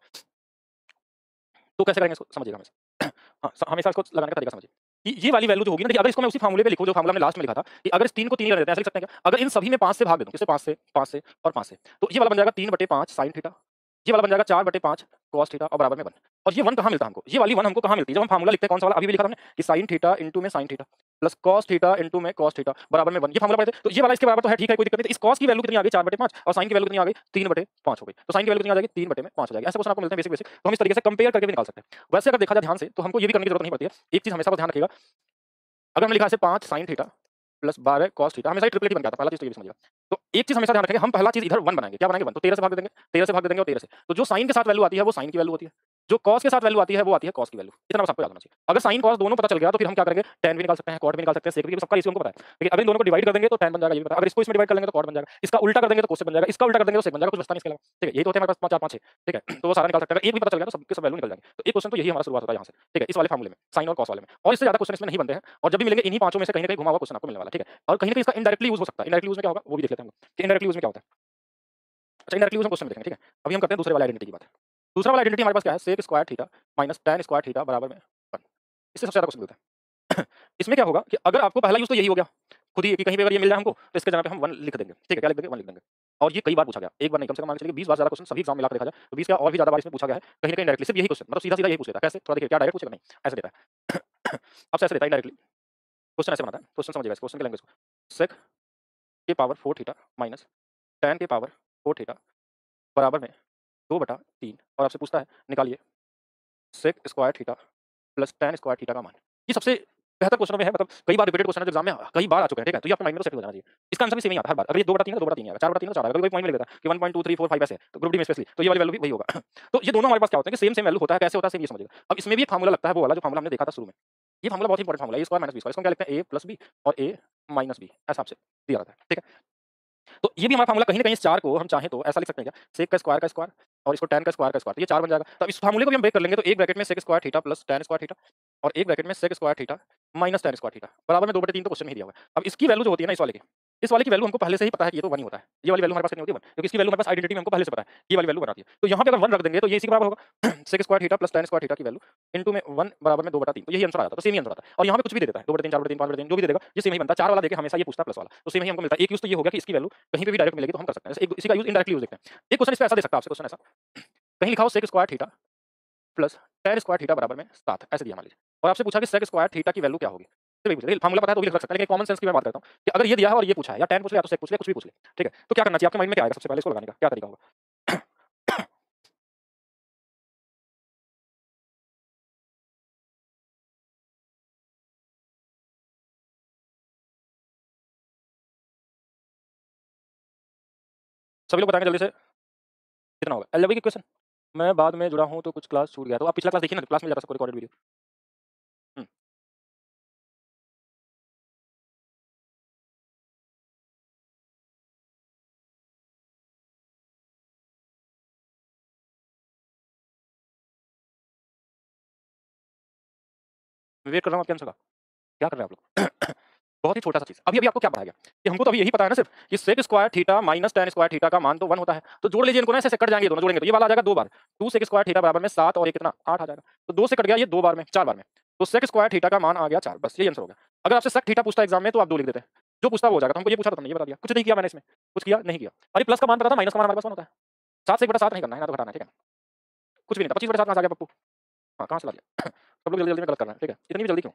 तो कैसे करेंगे इसको समझिएगा हमेशा। हाँ, हमेशा इसको लगाने का तरीका समझिए कि ये वाली वैल्यू जो होगी ना, देखिए अगर इसको मैं उसी फार्मूले पे लिखूं जो फार्मूला हमने लास्ट में लिखा था कि अगर इस 3 को 3 ही कर देते हैं, ऐसे लिख सकते हैं क्या, अगर इन सभी में 5 से भाग दे दूं, किससे, 5 से, 5 से और 5 से, तो ये वाला बन जाएगा 3/5 sin थीटा, ये वाला बन जाएगा 4/5 cos थीटा और बराबर में 1। और ये 1 कहाँ मिलता है हमको, ये वाली 1 हमको कहाँ मिलती है, जब हम फार्मूला लिखते हैं, कौन सा वाला अभी भी लिखा था हमने कि sin थीटा इंटू में sin theta plus cos theta into में cos थीटा बराबर में 1, ये फार्मूला पढ़े थे। तो ये वाला इसके बराबर तो है, ठीक है, कोई दिक्कत नहीं। इस cos की वैल्यू कितनी आ गई, 4/5, और sin की वैल्यू कितनी आ गई, 3/5 हो गई। तो sin की वैल्यू कितनी आ जाएगी, 3/5 हो जाएगी। ऐसे क्वेश्चन आपको मिलते हैं बेसिक बेसिक, तो हम इस तरीके से कंपेयर करके भी निकाल सकते हैं। वैसे अगर देखा जाए ध्यान से तो हमको ये भी करने की जरूरत नहीं पड़ती है। एक चीज हमेशा ध्यान रखिएगा, अगर हमने लिखा है 5 sin theta plus 12 cos theta, हमेशा ट्रिपलेट बन जाता है, पहला चीज तो ये भी समझिएगा। तो एक चीज हमेशा ध्यान रखेंगे, हम पहला चीज इधर 1 बनाएंगे, क्या बनाएंगे 1, तो 13 से भाग दे देंगे, 13 से भाग दे देंगे और 13 से, तो जो sin के साथ वैल्यू आती है वो sin की वैल्यू होती है, जो cos के साथ वैल्यू आती है वो आती है cos की वैल्यू। इतना बस आपको याद होना चाहिए। अगर sin cos दोनों पता चल गया तो फिर हम क्या करेंगे, tan भी निकाल सकते हैं, cot भी निकाल सकते हैं, sec भी, सबका रेशियो हमको पता है। लेकिन अगर इन दोनों को डिवाइड कर देंगे तो tan बन जाएगा, ये भी पता है। अगर इसको इसमें डिवाइड कर लेंगे तो cot बन जाएगा, इसका उल्टा कर देंगे तो cosec बन जाएगा, इसका उल्टा कर देंगे तो sec बन जाएगा, कुछ बचता नहीं इसके अलावा। ठीक है, यही तो होते हैं हमारे पास 4 5 6। ठीक है, तो वो सारा निकाल सकते हैं। अगर एक भी पता चल गया तो सबके सब वैल्यू निकल जाएंगे। तो एक क्वेश्चन तो यही हमारा शुरुआत होता है यहाँ से। ठीक है, इस वाले फार्मूले में, sin और cos वाले में, और इससे ज्यादा क्वेश्चन इसमें नहीं बनते हैं। और जब भी मिलेंगे इन्हीं पांचों में से कहीं ना कहीं घुमा हुआ क्वेश्चन आपको मिलने वाला है। ठीक है, और कहीं ना कहीं इसका इनडायरेक्टली यूज हो सकता है। इनडायरेक्टली यूज में क्या होगा वो भी देख लेते हैं हम लोग कि इनडायरेक्टली यूज में क्या होता है। अच्छा, इनडायरेक्टली यूज हम क्वेश्चन में देखेंगे। ठीक है, अभी हम करते हैं दूसरे वाले आइडेंटिटी की बात। दूसरा वाला आइडेंटिटी हमारे पास क्या है, sec square theta minus tan square theta बराबर में 1। इससे सबसे ज्यादा क्वेश्चन मिलता है। इसमें क्या होगा कि अगर आपको पहला यूज तो यही हो गया खुद ही कि कहीं पे अगर ये मिल जाए हमको तो इसके जगह पे हम 1 लिख देंगे। ठीक है, क्या लिख देंगे, 1 लिख देंगे। और ये कई बार पूछा गया, एक बार नहीं, कम से कम मान के चलिए 20 बार ज्यादा क्वेश्चन सभी एग्जाम में लाकर देखा जाए तो 20 का और भी ज्यादा बार इसमें पूछा गया है। कहीं ना कहीं डायरेक्टली सिर्फ यही क्वेश्चन, मतलब सीधा सीधा यही पूछ लेता है। कैसे, थोड़ा देखिए, क्या डायरेक्ट पूछेगा, नहीं ऐसे देता है। अब ऐसे देता है डायरेक्टली क्वेश्चन, ऐसे बनाता है क्वेश्चन, समझिएगा इस क्वेश्चन के लैंग्वेज को। sec के पावर 4 थीटा माइनस tan के पावर 4 थीटा बराबर में 2/3, और आपसे पूछता है निकालिए sec square theta plus tan square theta का मान। ये सबसे बेहतर क्वेश्चन में है, मतलब कई बार रिपीटेड क्वेश्चन है, एग्जाम में कई बार आ चुके हैं। ठीक है, तो ये आपके माइंड में सेट हो जाना चाहिए। इसका आंसर भी सेम ही आता है हर बार। अगर ये 2/3 है तो 2/3 ही आएगा, 4/3 तो 4 आएगा, कोई पॉइंट में लिख देता है कि 1.2 3 4 5 ऐसे है, तो ग्रुप डी में स्पेशली तो ये वाली वैल्यू भी वही होगा। तो ये दोनों हमारे पास क्या होते हैं कि सेम सेम वैल्यू होता है। कैसे होता है सेम, ये समझिएगा। अब इसमें भी एक फार्मूला लगता है, वो वाला जो फार्मूला हमने देखा था शुरू में। ये फार्मूला बहुत इंपॉर्टेंट फार्मूला है, a square minus b square. इसको क्या लिखते हैं, a प्लस b और a माइनस b, ऐसा आपसे दिया जाता है। ठीक है, तो ये भी हमारा फार्मूला कहीं ना कहीं इस 4 को हम चाहें तो ऐसा लिख सकते हैं क्या, sec का स्क्वायर और इसको tan का स्क्वायर, तो ये 4 बन जाएगा। तो इस फार्मूले को भी हम ब्रेक कर लेंगे, तो एक ब्रैकेट में sec square theta plus tan square theta और एक ब्रैकेट में sec square theta minus tan square theta बराबर में 2/3। तो क्वेश्चन में ही दिया हुआ है। अब इसकी वैल्यू जो होती है ना इस वाले की, इस वाले की वैल्यू हमको पहले से ही पता है कि ये तो 1 ही होता है। ये वाली वैल्यू हमारे पास कितनी होती है 1, क्योंकि इसकी वैल्यू हमारे पास आइडेंटिटी में हमको पहले से पता है, ये वाली वैल्यू बनाती है। तो यहाँ पे अगर 1 रख देंगे तो ये इसी के बराबर होगा sec square theta plus tan square theta की वैल्यू इनटू में 1 बराबर में 2/3, तो यही आंसर आ जाता है। तो सेम ही आंसर आता है। और यहाँ पे कुछ भी दे देता है 2/3 4/3 5/3 जो भी दे देगा ये सेम ही बनता है। 4 वाला देके हमेशा ये पूछता है प्लस वाला, तो सेम ही हमको मिलता है। एक यूज तो ये हो गया कि इसकी वैल्यू कहीं पे भी डायरेक्ट मिलेगी तो हम कर सकते हैं। जैसे एक इसी का यूज इनडायरेक्टली यूज देखते हैं। एक क्वेश्चन इस पे ऐसा दे सकता है आपसे, क्वेश्चन ऐसा कहीं लिखा हो sec square theta plus tan square theta बराबर में 7 ऐसे दिया मान लीजिए, और आपसे पूछा कि sec स्क्वायर थीटा की वैल्यू क्या होगी। तो वही पूछ रहे फार्मूला पता है तो भी लिख सकते हैं, लेकिन कॉमन सेंस की मैं बात करता हूं कि अगर ये दिया है और ये पूछा है या tan पूछ ले या तो sec पूछ ले, कुछ भी पूछ ले, ठीक है, तो क्या करना चाहिए आपके माइंड में, क्या आएगा सबसे पहले इसको लगाने का क्या तरीका होगा? सभी लोग बताएंगे जल्दी से कितना होगा एलजेब्रा की क्वेश्चन। मैं बाद में जुड़ा हूं तो कुछ क्लास छूट गया, तो आप पिछला क्लास देखिए ना, क्लास में जाता सबको रिकॉर्डेड वीडियो। वेट कर रहा हूं आपके आंसर का, क्या कर रहे हैं आप लोग? बहुत ही छोटा सा चीज, अभी अभी आपको क्या पढ़ाया गया कि हमको तो अभी यही पता है ना सिर्फ कि sec square theta minus tan square theta का मान तो 1 होता है, तो जोड़ लीजिए इनको ना, ऐसे कट जाएंगे दोनों, जोड़ेंगे तो ये वाला आ जाएगा 2 बार, 2 sec स्क्वायर थीटा बराबर में 7 और ये कितना 8 आ जाएगा, तो 2 से कट गया ये 2 बार में 4 बार में, तो sec स्क्वायर थीटा का मान आ गया 4, बस यही आंसर हो गया। अगर आपसे sec थीटा पूछता एग्जाम में तो आप 2 लिख देते हैं, जो पूछता वो हो जाएगा। तो हमको ये पूछा तो हमने ये बता दिया, कुछ नहीं किया मैंने इसमें, कुछ किया नहीं किया। अरे प्लस का मान पता था, माइनस का मान हमारे पास 1 होता है, 7 से 1/7 नहीं करना है ना, तो घटाना है, ठीक है, कुछ भी नहीं था। 25/7 कहां से आ गया पप्पू? हाँ कहां से ला दिया? सब लोग जल्दी जल्दी में गलत कर रहे हैं, ठीक है, इतनी भी जल्दी क्यों?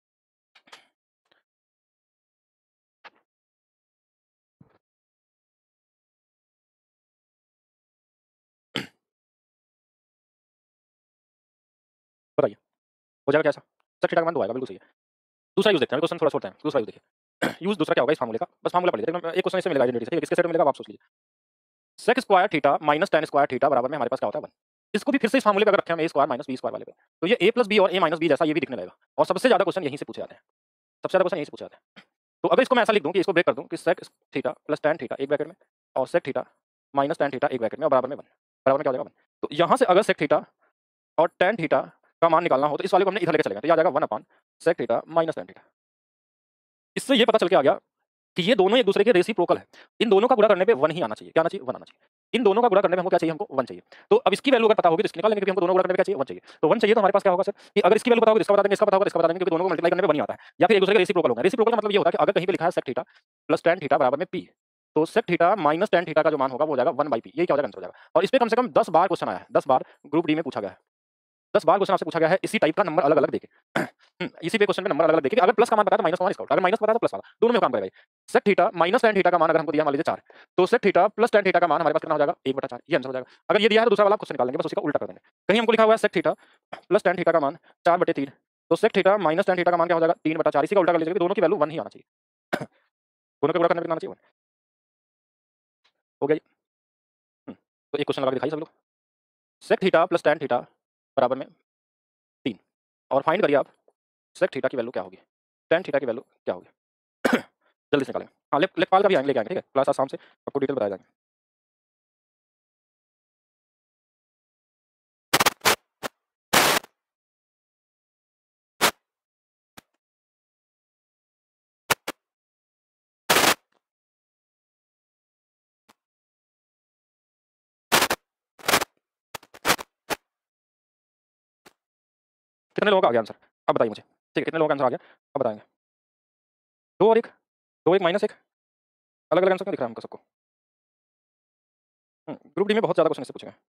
बताइए हो जाएगा कैसा? sec थीटा का मान 2 आएगा, बिल्कुल सही है। दूसरा यूज देखते हैं, क्वेश्चन थोड़ा छोड़ते हैं, दूसरा यूज देखिए। यूज दूसरा क्या होगा इस फार्मूले का, बस फार्मूला पढ़ लीजिए, एक क्वेश्चन इससे मिलेगा आइडेंटिटी से, ठीक है, किसके सेट में मिलेगा आप सोच लीजिए। sec square theta minus tan square theta बराबर में हमारे पास क्या होता है 1। इसको भी फिर से इस फार्मूले पे अगर रखें हम a square minus b square वाले पे, तो ये a प्लस b और a माइनस b जैसा ये भी दिखने लगेगा। और सबसे ज्यादा क्वेश्चन यहीं से पूछे जाते हैं, सबसे ज्यादा क्वेश्चन यहीं से पूछे जाते हैं। तो अगर इसको मैं ऐसा लिख दूं कि इसको ब्रेक कर दूं कि sec theta plus tan theta एक ब्रैकेट में और sec theta minus tan theta एक ब्रैकेट में और बराबर में 1, बराबर में क्या हो जाएगा 1। तो यहाँ से अगर sec थीटा और tan थीटा का मान निकालना हो तो इस वाले को हमने इधर लेकर चलेंगे, तो ये आ जाएगा 1 upon sec theta minus tan theta. इससे ये पता चल के आ गया कि ये दोनों एक दूसरे के रेसिप्रोकल है। इन दोनों का गुणा करने पे 1 ही आना चाहिए, क्या आना चाहिए 1 आना चाहिए। इन दोनों का गुणा करने में हमको क्या चाहिए, हमको 1 चाहिए। तो अब इसकी वैल्यू अगर पता होगी तो इसकी निकाल लेंगे, क्योंकि हमको दोनों गुणा करने में क्या चाहिए 1 चाहिए। तो 1 चाहिए तो हमारे पास क्या होगा सर कि अगर इसकी वैल्यू पता होगी तो इसका बता देंगे, इसका पता होगा तो इसका बता देंगे, क्योंकि दोनों को मल्टीप्लाई करने में 1 ही आता है। या फिर एक दूसरे के रेसिप्रोकल होगा। रेसिप्रोकल का मतलब ये होता है कि अगर कहीं पे लिखा है sec theta plus tan theta बराबर में p, तो sec theta minus tan theta का जो मान होगा वो हो जाएगा 1/p, ये क्या हो जाएगा आंसर हो जाएगा। और इस पे कम से कम 10 बार क्वेश्चन आया है, 10 बार ग्रुप डी में पूछा गया है, 10 बार क्वेश्चन आपसे पूछा गया है इसी टाइप का, नंबर अलग अलग देके। इसी पे क्वेश्चन में नंबर अलग अलग देखे, अगर प्लस का मान बताया तो माइनस का मान इसका, अगर माइनस बताया तो प्लस वाला, दोनों में काम करेगा। sec theta minus tan theta का मान अगर हमको दिया मान लीजिए 4, तो sec theta plus tan theta का मान हमारे पास कितना हो जाएगा 1/4, ये आंसर हो जाएगा। अगर ये दिया है तो दूसरा वाला क्वेश्चन निकाल लेंगे, बस उसी का उल्टा कर देंगे। कहीं हमको लिखा हुआ है sec theta plus tan theta का मान 4/3, तो sec theta minus tan theta का मान क्या हो जाएगा 3/4, इसी का उल्टा कर लीजिए, दोनों की वैल्यू 1 ही आना चाहिए। दोनों का गुणा करने में कितना आना चाहिए 1, हो गया ये। तो एक क्वेश्चन लगा के दिखाइए सब लोग, sec theta plus tan theta बराबर में 3, और फाइंड करिए आप sec थीटा की वैल्यू क्या होगी, tan थीटा की वैल्यू क्या होगी। जल्दी से निकालेंगे। हाँ लेखपाल का भी आएंगे, लेके आएंगे, ठीक है, क्लास आज शाम से आपको डिटेल बताया जाएगा। कितने लोगों का आ गया आंसर, अब बताइए मुझे, ठीक है, कितने लोगों का आंसर आ गया अब बताएंगे। 2 और 1, 2 1 माइनस 1, अलग अलग आंसर क्यों दिख रहा है हमको सबको? ग्रुप डी में बहुत ज्यादा क्वेश्चन इससे पूछे गए।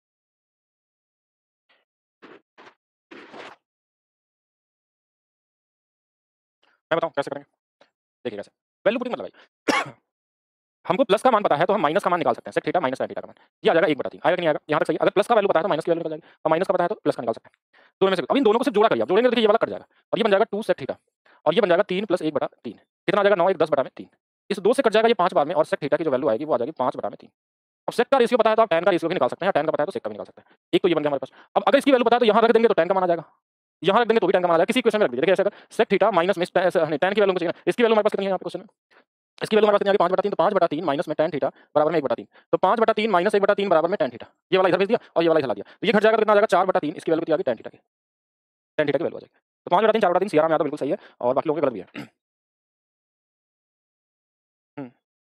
मैं बताऊं कैसे करेंगे, देखिए कैसे, वैल्यू पुटिंग मतलब लगाइए। हमको प्लस का मान पता है तो हम माइनस का मान निकाल सकते हैं, sec theta minus tan theta का मान, ये आ जाएगा 1/3, आएगा कि नहीं आएगा, यहाँ तक सही। अगर प्लस का वैल्यू पता है तो माइनस की वैल्यू निकल जाएगी, और माइनस का पता है तो प्लस का निकाल सकते हैं। दोनों में से अब इन दोनों को सिर्फ जोड़ा करिए, आप जोड़ेंगे तो देखिए ये वाला कट जाएगा, और ये बन जाएगा 2 sec थीटा, और ये बन जाएगा 3 + 1/3, कितना आ जाएगा 9 1 10/3। इस 2 से कट जाएगा ये 5 बार में, और sec थीटा की जो वैल्यू आएगी वो आ जाएगी 5/3। अब sec का रेशियो पता है तो आप tan का रेशियो भी निकाल सकते हैं, tan का पता है तो sec का भी निकाल सकते हैं। एक तो ये बन गया हमारे पास। अब अगर इसकी वैल्यू पता है तो यहाँ रख देंगे तो tan का मान आ जाएगा, यहाँ रख देंगे तो भी tan का मान आ जाएगा, किसी क्वेश्चन में रख दीजिए। देखिए ऐसे अगर sec थीटा माइनस में tan की वैल्यू चाहिए ना, इसकी वैल्यू हमारे पास कितनी है यहाँ पे क्वेश्चन में, इसकी वैल्यू हमारे पास कितनी आ गई 5/3, तो 5/3 माइनस में tan थीटा बराबर में 1/3, तो 5/3 माइनस 1/3 बराबर में tan थीटा, ये वाला इधर भेज दिया और ये वाला इधर ला दिया, तो ये घट जाएगा तो कितना आ जाएगा 4/3, इसकी वैल्यू कितनी आ गई tan थीटा की, tan थीटा की वैल्यू आ जाएगी। तो 5/3 4/3 सीआर में आता बिल्कुल सही है, और बाकी लोगों के गलत भी है।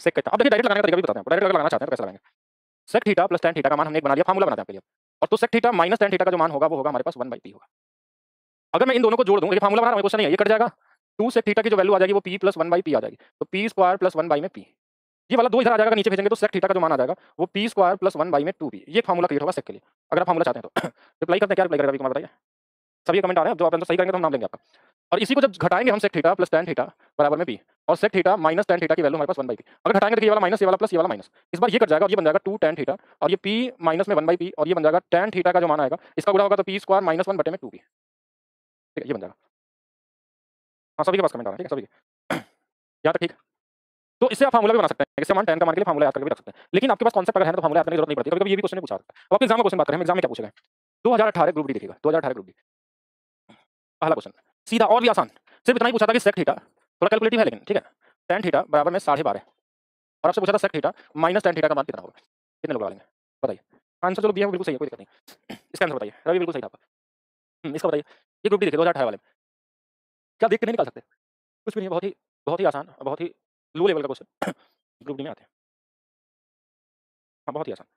सेक थीटा, अब देखिए डायरेक्ट लगाने का तरीका भी बताते हैं आपको, डायरेक्ट अगर लगाना चाहते हैं तो कैसे लगाएंगे। Sec theta plus tan theta का मान हमने एक बना लिया, फार्मूला बनाते हैं आपके लिए। और तो sec theta minus tan theta का जो मान होगा वो होगा हमारे पास 1/p होगा। अगर मैं इन दोनों को जोड़ दूं, ये फार्मूला बना रहा हूं, क्वेश्चन नहीं है, ये कट जाएगा। 2 सेक थीटा की जो वैल्यू आ जाएगी वो p प्लस 1/p आ जाएगी, तो p स्क्वायर प्लस 1 बाई में p। ये वाला 2 इधर आ जाएगा, नीचे भेजेंगे तो सेक थीटा का जो मान आ जाएगा वो p स्क्वायर प्लस 1 बाई में 2p। ये फार्मूला क्लियर होगा सेक के लिए। अगर आप फार्मूला चाहते हैं तो रिप्लाई करते हैं, क्या रिप्लाई करेगा अभी कुमार बताइए। सभी कमेंट आ रहे हैं, जो आप आंसर सही करेंगे तो हम नाम लेंगे आपका। और इसी को जब घटाएंगे हम sec theta plus tan theta बराबर में p, और sec theta minus tan theta की वैल्यू हमारे पास 1/p। अगर घटाएंगे तो ये वाला माइनस, ये वाला प्लस, ये वाला माइनस, इस बार ये कट जाएगा और ये बन जाएगा 2 tan थीटा, और ये p माइनस में 1/p, और ये बन जाएगा tan थीटा का जो मान आएगा इसका गुणा होगा तो p स्क्वायर माइनस 1 बटे में 2p। ठीक है, ये बन जाएगा। हाँ, सभी के पास कमेंट आ रहा है, ठीक है, सभी के यहाँ तक ठीक। तो इससे आप फार्मूला भी बना सकते हैं, इससे मान tan का मान के लिए फार्मूला याद करके भी रख सकते हैं। लेकिन आपके पास कॉन्सेप्ट अगर है तो फार्मूला याद करने की जरूरत नहीं पड़ती। कभी-कभी ये भी क्वेश्चन पूछा जाता है। अब आपके एग्जाम में क्वेश्चन बात करें, हम एग्जाम में क्या पूछेगा 2018 ग्रुप डी देखिएगा, 2018 ग्रुप डी पहला क्वेश्चन सीधा और भी आसान, सिर्फ इतना ही पूछा था कि सेक थीटा, थोड़ा कैलकुलेटिव है लेकिन ठीक है, tan थीटा बराबर में 12.5, और आपसे पूछा था sec theta minus tan theta का मान कितना होगा, कितने लोग लगा लेंगे बताइए। आंसर चलो दिया बिल्कुल सही है, कोई दिक्कत नहीं। इसका आंसर बताइए, रवि बिल्कुल सही था आपका। इसका बताइए, ये ग्रुप डी देखिए 2018 वाले में, क्या देख के नहीं निकाल सकते, कुछ भी नहीं है, बहुत ही आसान और बहुत ही लो लेवल का क्वेश्चन ग्रुप डी में आते हैं। हाँ, बहुत ही आसान।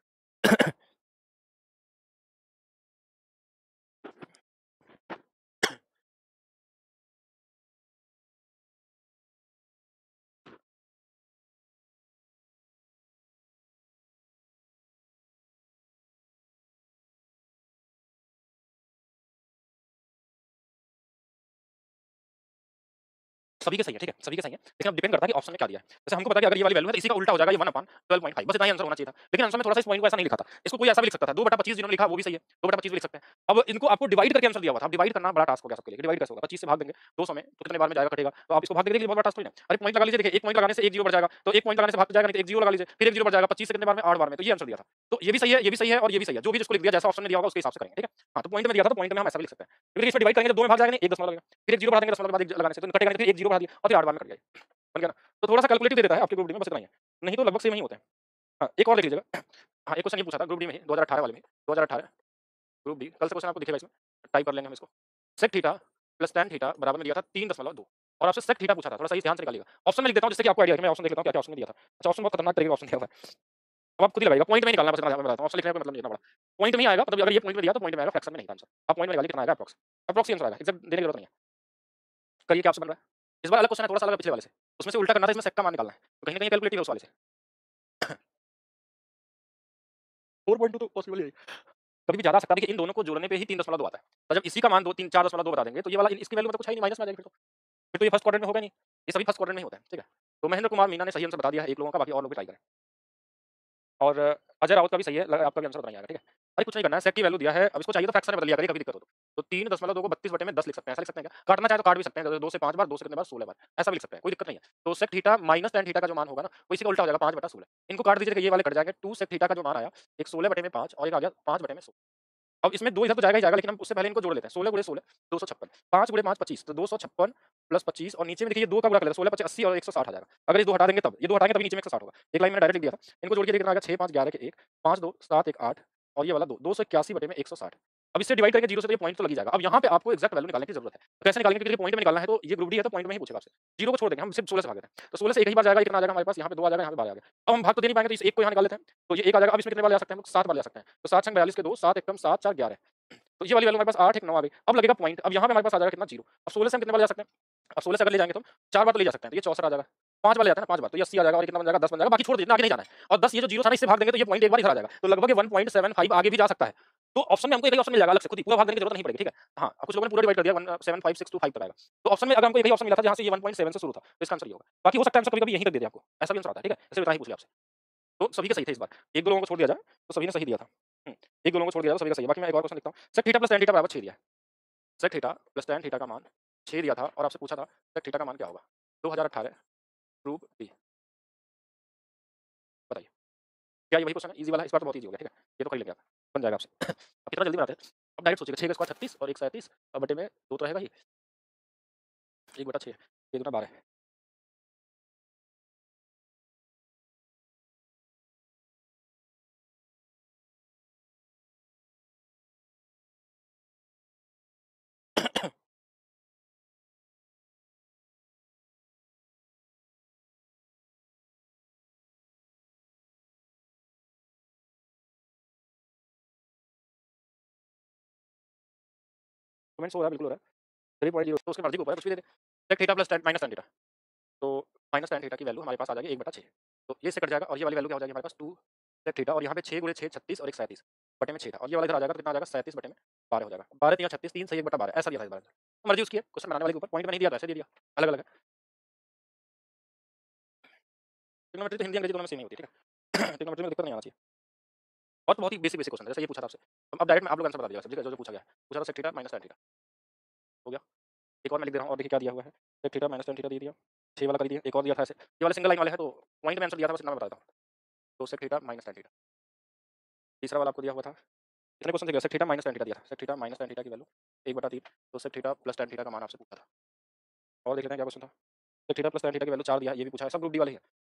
सभी के सही है, ठीक है, सभी के सही है, लेकिन अब डिपेंड करता है कि ऑप्शन में क्या दिया है। जैसे हमको पता है कि अगर ये वाली वैल्यू है तो इसी का उल्टा हो जाएगा, ये 1/12.5, बस इतना ही आंसर होना चाहिए था। लेकिन आंसर में थोड़ा सा इस पॉइंट को ऐसा नहीं लिखा था, इसको कोई ऐसा भी लिख सकता था, 2/25 जिन्होंने लिखा वो भी सही है, 2/25 भी लिख सकते हैं। अब इनको आपको डिवाइड करके आंसर दिया हुआ था, अब डिवाइड करना बड़ा टास्क हो गया सबके लिए। डिवाइड कैसे होगा, 25 से भाग देंगे 200 में तो कितने बार में जाएगा, कटेगा, तो आप इसको भाग देंगे, बहुत बड़ा टास्क थोड़ी ना। अरे पॉइंट लगा लीजिए, देखिए एक पॉइंट लगाने से एक जीरो बढ़ जाएगा, तो एक पॉइंट लगाने से भाग जाएगा, नहीं तो एक जीरो लगा लीजिए, फिर एक जीरो बढ़ जाएगा, 25 से कितने बार में 8 बार में, तो ये आंसर दिया था। तो ये भी सही है, ये भी सही है और ये भी सही है, जो भी जिसको लिख दिया जैसा ऑप्शन में दिया होगा उसके हिसाब से करेंगे, ठीक है। हाँ, तो पॉइंट में दिया था तो पॉइंट में हम ऐसा भी लिख सकते हैं, क्योंकि इसमें डिवाइड करेंगे तो 2 में भाग जाएगा नहीं, 1 दशमलव लगेगा, फिर एक जीरो बढ़ा देंगे दशमलव के बाद एक लगाने से, तो कटेगा नहीं, फिर एक जीरो बढ़ा दिया और फिर 8 बार में कट गया, बन गया ना। तो थोड़ा सा कैलकुलेटिव दे देता है आपके ग्रुप डी में, बस इतना ही है, नहीं तो लगभग सेम ही होते हैं। हाँ, एक और देख लीजिएगा। हाँ, एक क्वेश्चन ये पूछा था ग्रुप डी में ही 2018 वाले में, 2018 ग्रुप डी, कल से क्वेश्चन आपको दिखेगा इसमें, टाइप कर लेंगे हम इसको। Sec theta plus tan theta बराबर में दिया था 3.2, और आपसे सेक थीटा पूछा था, थोड़ा सा ध्यान से निकालिएगा। ऑप्शन में लिख देता हूँ जिससे कि आपको आइडिया है, मैं ऑप्शन देख लेता हूँ क्या-क्या ऑप्शन में दिया था। अच्छा, ऑप्शन बहुत खतरनाक तरीके का ऑप्शन दिया हुआ है। अब आप खुद ही लगाइएगा, पॉइंट में ही निकालना, बस इतना मैं बताता हूँ, ऑप्शन लिखने का मतलब नहीं इतना बड़ा। पॉइंट में ही आएगा, मतलब अगर ये पॉइंट में दिया तो पॉइंट में आएगा, फ्रैक्शन में नहीं था आंसर। आप पॉइंट में निकालिए कितना आएगा एप्रॉक्स, एप्रॉक्स ही आंसर आएगा, एग्जैक्ट देने की जरूरत नहीं है। करिए क्या ऑप्शन बन रहा है। इस बार अलग क्वेश्चन है, थोड़ा सा अलग है पिछले वाले से, उसमें से उल्टा करना था, इसमें सेक का मान निकालना है, तो कहीं न कहीं कैलकुलेटिव है उस वाले से। 4.2 तो पॉसिबल ही है। कभी भी जा सकता है, देखिए इन दोनों को जोड़ने पे ही 3.2 आता है। तो जब इसी का मान 2 3 4.2 बता देंगे तो ये वाला इसकी वैल्यू मतलब कुछ है ही नहीं, माइनस में आ जाएगी फिर तो ये फर्स्ट क्वाड्रेंट में होगा नहीं। ये सभी फर्स्ट क्वाड्रेंट में ही होता है, ठीक है। तो महेंद्र कुमार मीना ने सही आंसर बता दिया है एक लोगों का, बाकी और लोग भी ट्राई करें। और अजय राउत का भी सही है, आपका भी आंसर उतना ही आएगा, ठीक है। अरे कुछ नहीं करना है, सेक की वैल्यू दिया है, अब इसको चाहिए तो फ्रैक्शन में बदल लिया करिए, कभी दिक्कत हो तो 3.2 को 32 बटे में 10 लिख सकते हैं, ऐसा लिख सकते हैं क्या? काटना चाहे तो काट भी सकते हैं, 2 से 5 बार, 2 से कितने बार, 16 बार, ऐसा भी लिख सकते हैं, कोई दिक्कत नहीं है। तो sec theta minus tan theta का जो मान होगा ना वो इसी का उल्टा हो जाएगा, 5/16। इनको काट दीजिए, ये वाले कट जाएंगे, 2 सेक थीटा का जो मान आया, एक 16 बटे में 5 और एक आ गया 5 बटे में 16। अब इसमें 2 इधर तो जाएगा ही जाएगा, लेकिन हम उससे पहले इनको जोड़ लेते हैं। 16 गुणे 16 256, 5 गुणे 5 25, तो 256 प्लस 25, और नीचे में देखिए ये 2 का गुणा कर लेते हैं, 16 25 80 और 160 आ जाएगा। अगर ये 2 हटा देंगे तब, ये 2 हटाएंगे तभी नीचे में 160 होगा। एक लाइन मैंने डायरेक्ट लिख दिया था, इनको जोड़ के कितना आ गया, 6 5 11 के 1, 5 2 7 1 8, और ये वाला 2 281 बटे में 160। अब इससे डिवाइड करेंगे 0 से, तो ये पॉइंट तो लग ही जाएगा। अब यहाँ पे आपको एक्जैक्ट वैल्यू निकालने की जरूरत है। तो कैसे निकालेंगे, क्योंकि पॉइंट में निकालना है, तो ये ग्रुप डी है तो पॉइंट में ही पूछेगा आपसे। 0 को छोड़ देंगे, हम सिर्फ 16 से भाग देते हैं, तो 16 से एक ही बार जाएगा, ये कितना आ जाएगा हमारे पास, यहाँ पे 2 आ जाएगा, यहाँ पे 12 आ गया। अब हम भाग तो दे नहीं पाएंगे, तो इस एक को यहाँ निकाल लेते हैं, तो ये 1 आ जाएगा। अब इसमें कितने बार ले आ सकते हैं हम, 7 बार ले आ सकते हैं, तो 7 42 के 2, 7 एकम 7 4 11, तो ये वाली वैल्यू हमारे पास 8 1 9 आ गई। अब लगेगा पॉइंट, अब यहाँ पे हमारे पास आ जाएगा कितना, 0। अब 16 से हम कितने बार ले जा सकते हैं, अब 16 से अगर ले जाएंगे तो 4 बार तो ले जा सकते हैं, तो ये 64 आ जाएगा। 5 बार ले जाते हैं ना, 5 बार, तो ये 80 आ जाएगा, और ये कितना बन जाएगा, 10 बन जाएगा, बाकी छोड़ दीजिए, आगे नहीं जाना है। और 10 ये जो 0 था ना, इससे भाग देंगे तो ये पॉइंट एक बार इधर आ जाएगा, तो लगभग ये 1.75 आगे भी जा सकता है। तो ऑप्शन में हमको एक ही ऑप्शन मिल जाएगा अलग से, खुद ही पूरा भाग देने की जरूरत नहीं पड़ेगी, ठीक है। हाँ, अब कुछ लोगों ने पूरा डिवाइड कर दिया, 175 625 तक आएगा। तो ऑप्शन में अगर हमको एक ही ऑप्शन मिला था जहाँ से ये 1.7 से शुरू था, तो इसका आंसर ये होगा। बाकी हो सकता है आंसर कभी-कभी यहीं तक दे दे आपको, ऐसा भी आंसर आता है, ठीक है। सिर्फ इतना ही पूछ लिया आपसे। तो सभी के सही थे इस बार, 1-2 लोगों को छोड़ दिया जाए तो सभी ने सही दिया था। 1-2 लोगों को छोड़ दिया तो सभी का सही है। बाकी मैं एक और क्वेश्चन लिखता हूँ, sec theta plus tan theta बराबर 6 दिया है। Sec theta plus tan theta का मान 6 दिया था, और आपसे पूछा था सेक थीटा का मान क्या होगा, 2018 ग्रुप डी, बताइए। क्या ये वही क्वेश्चन है, ईजी वाला है, इस बार तो बहुत ईजी हो गया, ठीक है। ये तो कर ही लेंगे आप, बन जाएगा आपसे। अब कितना जल्दी बनाते हैं, अब डायरेक्ट सोचिएगा, 6 का स्क्वायर 36 और 1 37 और बटे में 2 तो रहेगा ही, 1/6, 1 दूना 12। कमेंट्स हो रहा है, बिल्कुल हो रहा है। 3.0 तो उसकी मर्ज़ी के ऊपर है, कुछ भी दे दे। Sec theta plus tan minus tan theta. तो माइनस tan थीटा की वैल्यू हमारे पास आ जाएगी 1/6। तो ये इससे कट जाएगा और ये वाली वैल्यू क्या हो जाएगी हमारे पास 2 सेक थीटा और यहाँ पे 6 गुणे 6 36 और 1 37 बटे में 6 था और ये वाला इधर आ जाएगा तो कितना आ जाएगा 37 बटे में 12 हो जाएगा। 12 तिया 36 3 सही 1/12 ऐसा दिया था इस बार। तो मर्ज़ी उसकी है, क्वेश्चन बनाने वाले के ऊपर पॉइंट में नहीं दिया था, ऐसे दे दिया। अलग-अलग है। ट्रिग्नोमेट्री तो हिंदी अंग्रेजी दोनों में सेम ही होती है, ठीक है? ट्रिग्नोमेट्री में दिक्कत नहीं आना चाहिए। और तो बहुत ही बेसिक बेसिक क्वेश्चन है, जैसे ये पूछा था आपसे। अब डायरेक्ट में आप लोग आंसर बता दीजिएगा सब्जेक्ट का जो-जो पूछा गया है। पूछा था sec theta minus tan theta. हो गया। एक और मैं लिख दे रहा हूँ और देखिए क्या दिया हुआ है। Sec theta minus tan theta दे दिया। 6 वाला कर दिया, एक और दिया था ऐसे। ये वाले सिंगल लाइन वाले हैं तो पॉइंट में आंसर दिया था, बस इतना मैं बता देता हूँ। तो sec theta minus tan theta. तीसरा वाला आपको दिया हुआ था। कितने क्वेश्चन दिया? Sec theta minus tan theta दिया था। Sec theta minus tan theta की वैल्यू 1/3 तो sec theta plus tan theta का मान आपसे पूछा था। और देख लेते हैं क्या क्वेश्चन था। Sec theta plus tan theta की वैल्यू 4 दिया है, ये भी पूछा है, सब ग्रुप डी वाले ही है।